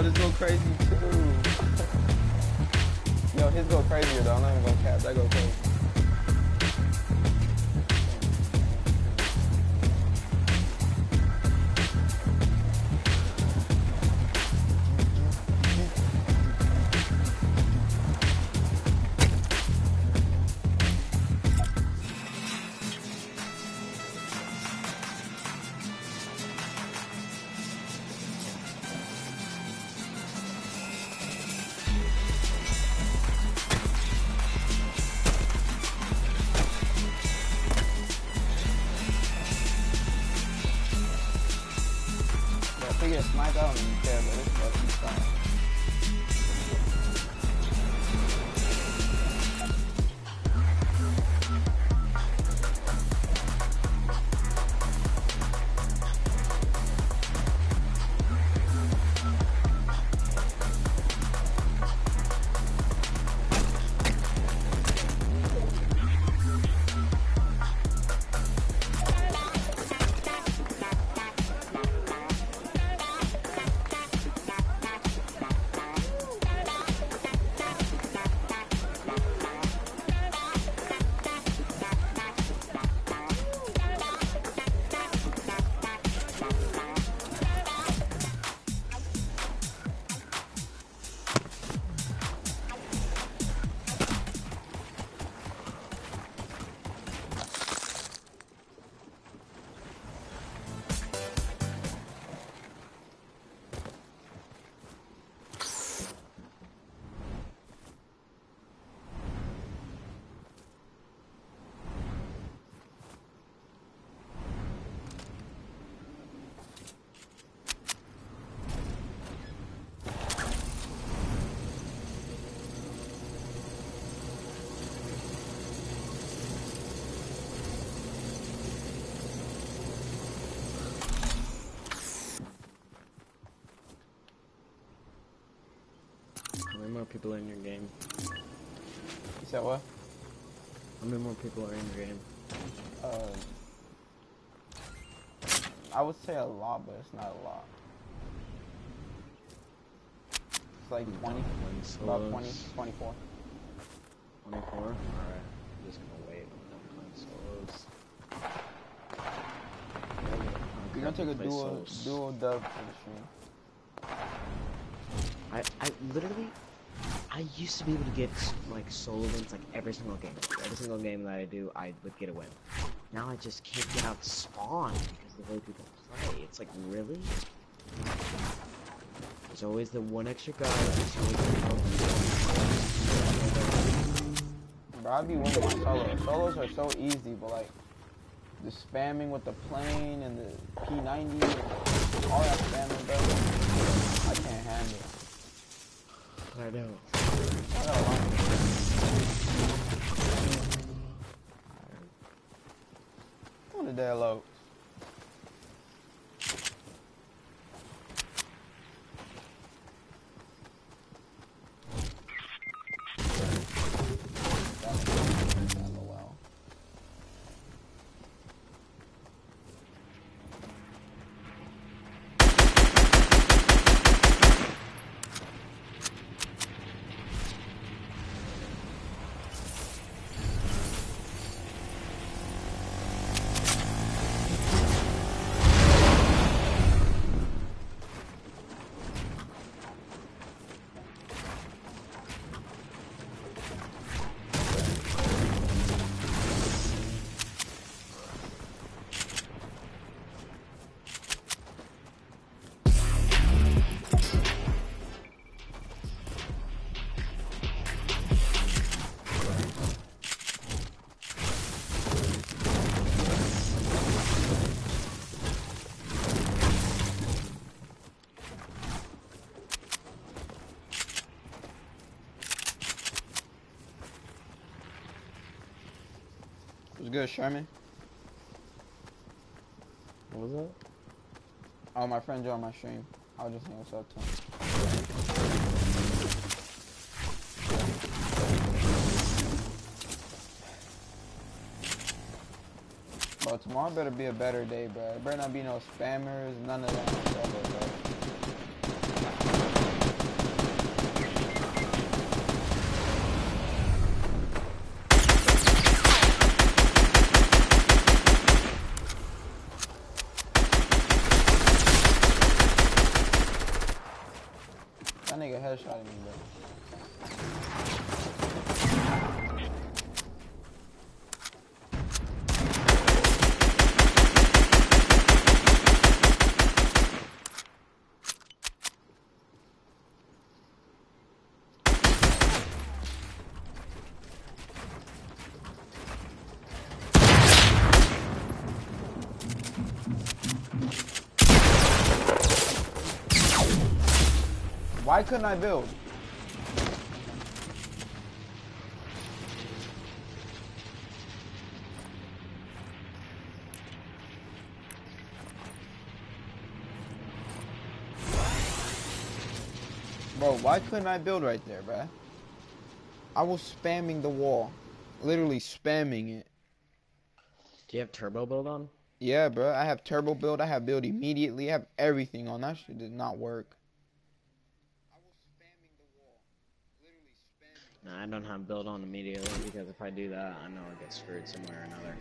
Yo, this go crazy too. Yo, his go crazier though. I'm not even gonna cap. That go crazy. If we get sniped, I don't even care, but this fucking fine. How many more people are in your game? You said what? How many more people are in your game? I would say a lot, but it's not a lot. It's like 20, about 20, 24. 24? Alright, I'm just gonna wait on them playing solos. You're gonna take a Play dual dub for the stream. I literally, I used to be able to get like solo wins like every single game. Every single game that I do, I would get a win. Now I just can't get out spawn because of the way people play. It's like, really? There's always the one extra guy. Bro, I'd be winning my solos. Solos are so easy, but like the spamming with the plane and the P90 and all that spamming, bro, I can't handle it. I know. I got a lot. On the dead low. What's good, Sherman? What was that? Oh, my friend joined my stream. I was just saying what's up to him. Bro, tomorrow better be a better day, bro. It better not be no spammers, none of that stuff, bro. Why couldn't I build? Bro, why couldn't I build right there, bruh? I was spamming the wall. Literally spamming it. Do you have turbo build on? Yeah, bruh. I have turbo build. I have build immediately. I have everything on. That shit did not work. I was spamming the wall. Literally spamming. No, I don't have build on immediately because if I do that, I know I'll get screwed somewhere or another.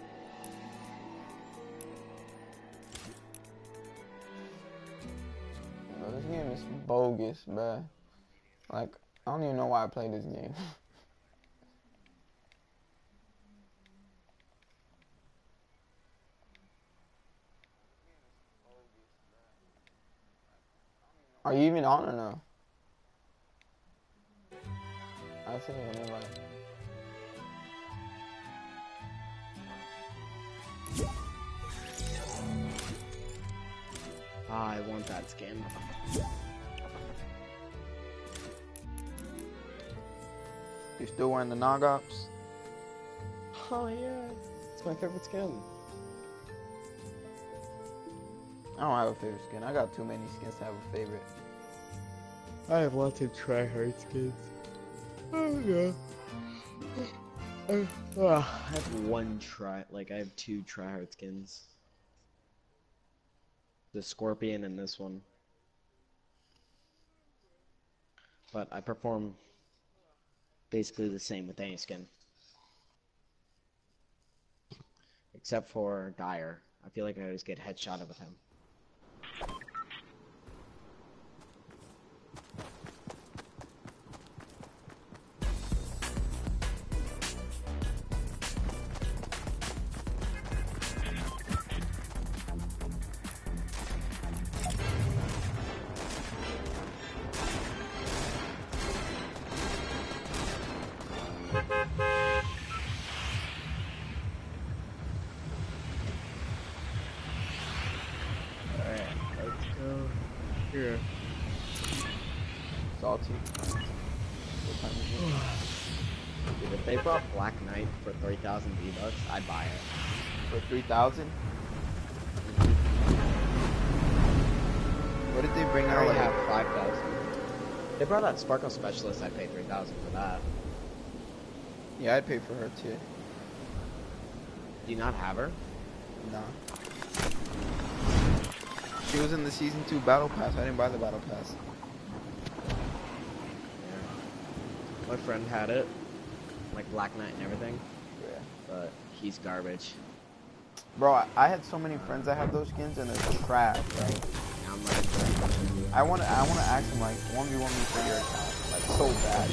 Bro, this game is bogus, bruh. Like, I don't even know why I play this game. Are you even on or no? I see an invite. I want that skin. You still wearing the Nog Ops? Oh yeah, it's my favorite skin. I don't have a favorite skin. I got too many skins to have a favorite. I have lots of tryhard skins. Oh yeah. I have two tryhard skins. The Scorpion and this one. But I perform basically the same with any skin. Except for Dire. I feel like I always get headshotted with him. Here. Salty. Dude, if they brought Black Knight for 3,000 V-Bucks, I'd buy it. For 3,000? What did they bring I out? already Like, have 5,000. They brought out Sparkle Specialist, I'd pay 3,000 for that. yeah, I'd pay for her too. Do you not have her? Nah. She was in the season 2 battle pass. I didn't buy the battle pass. Yeah. My friend had it, like Black Knight and everything, Yeah. but he's garbage. Bro, I had so many friends that have those skins and they're trash, right? And I'm like, I wanna ask them like 1v1 me for your account. Like so bad.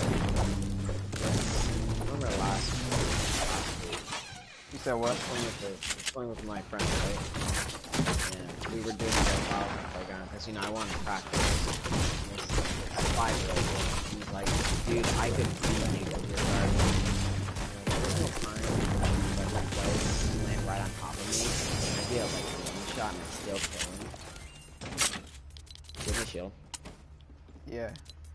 I remember last week, You said what? playing with my friend, right? And we were doing it while on the playground, because, you know, I wanted to practice. And this 5-year-old boy, he's like, dude, I could beat you with your garbage. There's no time that my place land right on top of me. I do have, like, one shot and I still kill him. Give me a shield. Yeah.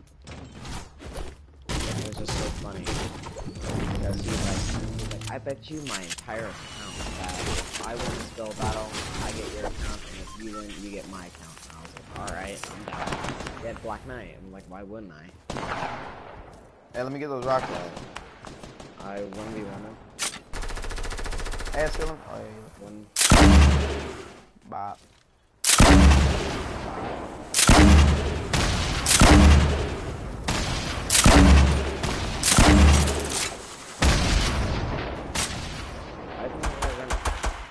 It was just so funny. Because he was like, I bet you my entire account that if I win this spill battle, I get your account, and if you win, you get my account. And I was like, alright, I'm down. He had Black Knight. I'm like, why wouldn't I? Hey, let me get those rockets. I 1v1 him. Hey, I still them. Oh yeah. One. Bop. I didn't know I was gonna.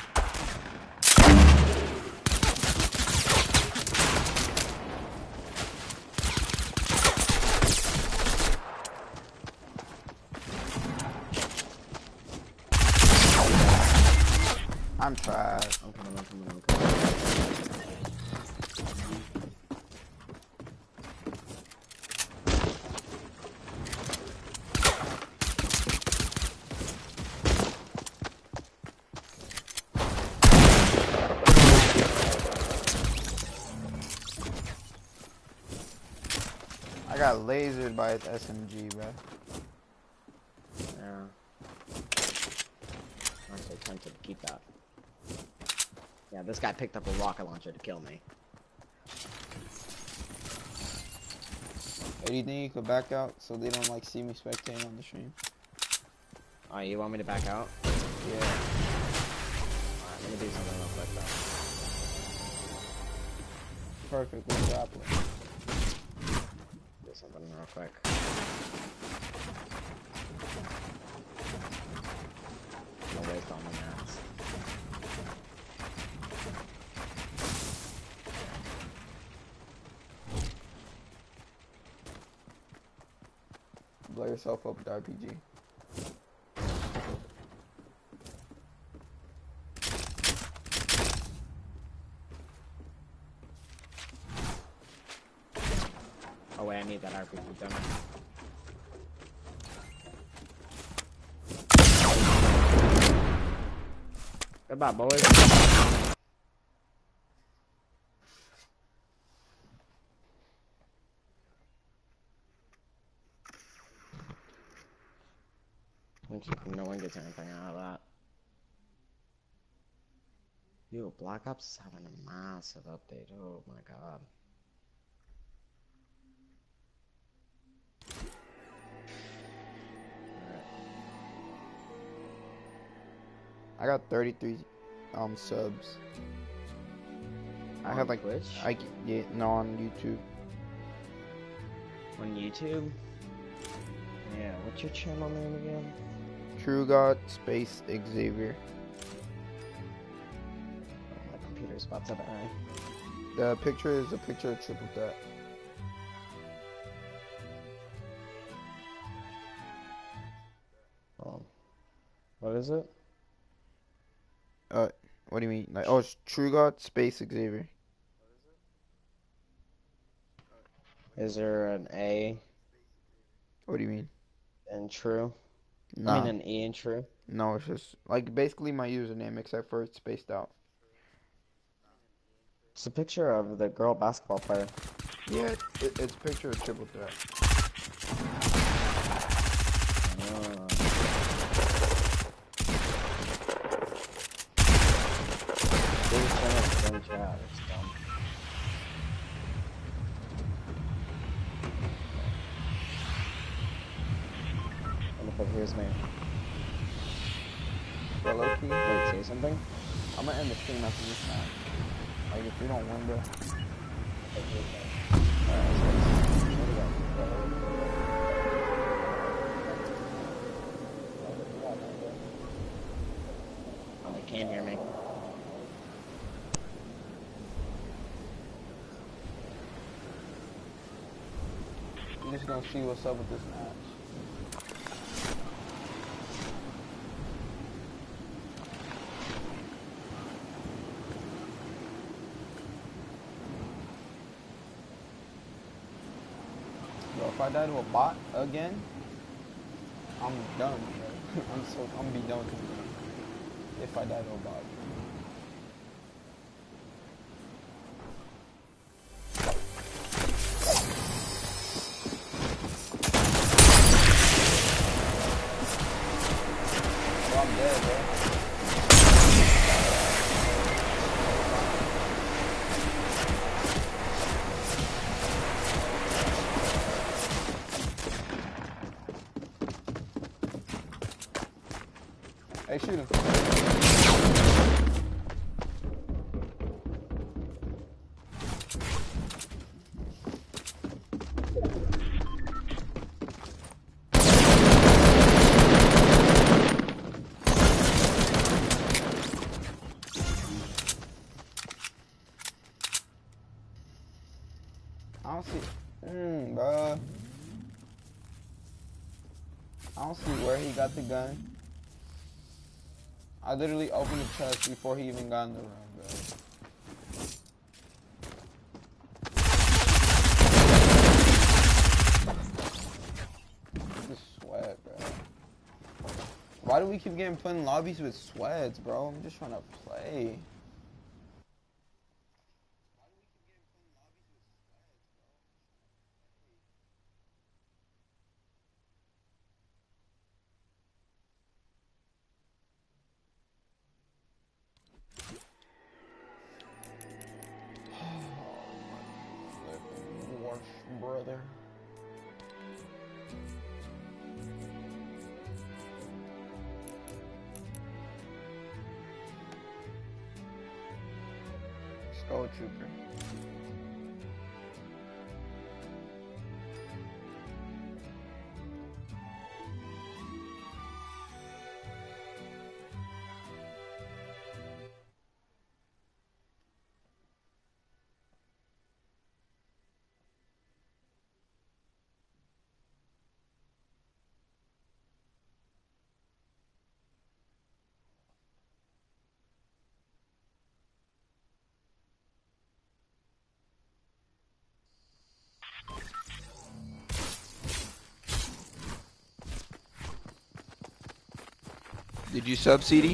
I'm trash. I'm coming. got lasered by its SMG, bro. Yeah. I'm so tempted to keep that. Yeah, this guy picked up a rocket launcher to kill me. Hey, do you think you could back out so they don't like see me spectating on the stream? Oh, you want me to back out? Yeah. Alright, let me do something real quick though. Perfect. Let's grapple. Do something real quick. No waste all my mats. Blow yourself up with RPG. Oh wait, I need that RPG, don't I? Goodbye, boys. No one gets anything out of that. Yo, Black Ops is having a massive update. Oh my god. I got 33 subs. I have like Twitch? no, on YouTube. On YouTube? Yeah, what's your channel name again? True God Space Xavier. Oh, my computer's about to die. The picture is a picture of triple threat. Oh. What is it? What do you mean? Like, oh, it's True God Space Xavier. Is there an A What do you mean? in true? I Nah, mean an E in true? no, it's just like basically my username except for it's spaced out. It's a picture of the girl basketball player. Yeah, it's a picture of triple threat. This channel is dumb chat. It's dumb. And if it hears me. But low key, Wait, say something? I'm gonna end the stream after this match. Like if we don't win, bro. Oh, they can't hear me. I'm just gonna see what's up with this match. Bro, if I die to a bot again, I'm done, bro. I'm gonna be done with this game. If I die to a bot. Bro, I'm dead, bro. Hey, shoot him. I don't see. Bro. I don't see where he got the gun. I literally opened the chest before he even got in the room, bro. This sweat, bro. Why do we keep getting put in lobbies with sweats, bro? I'm just trying to play. Gold Trooper. Did you sub CD?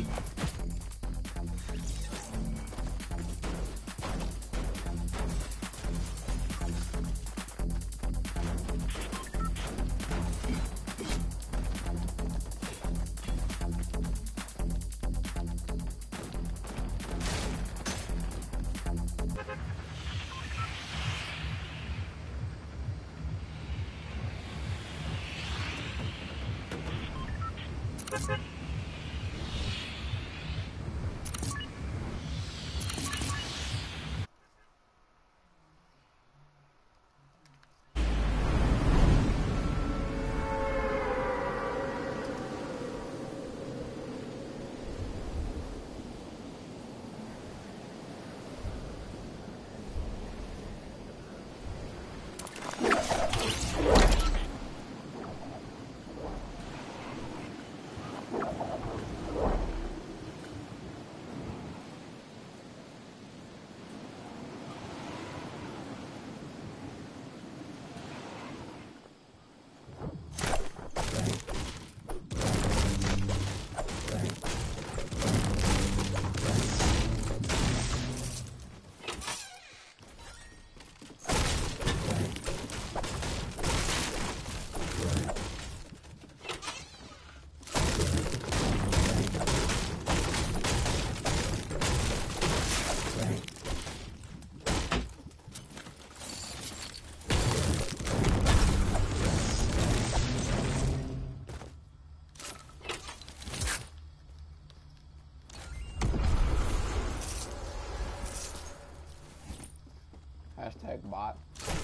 Hashtag bot.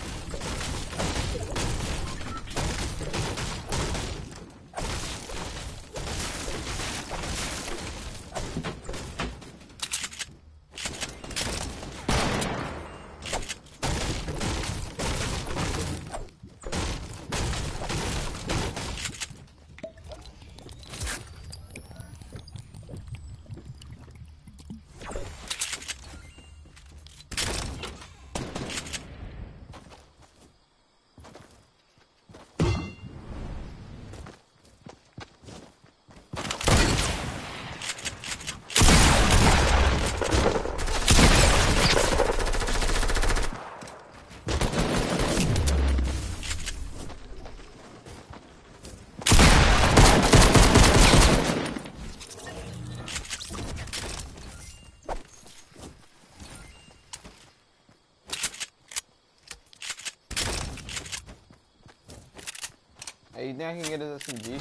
Hey, you think I can get his SMG?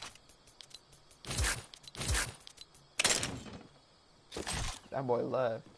That boy left.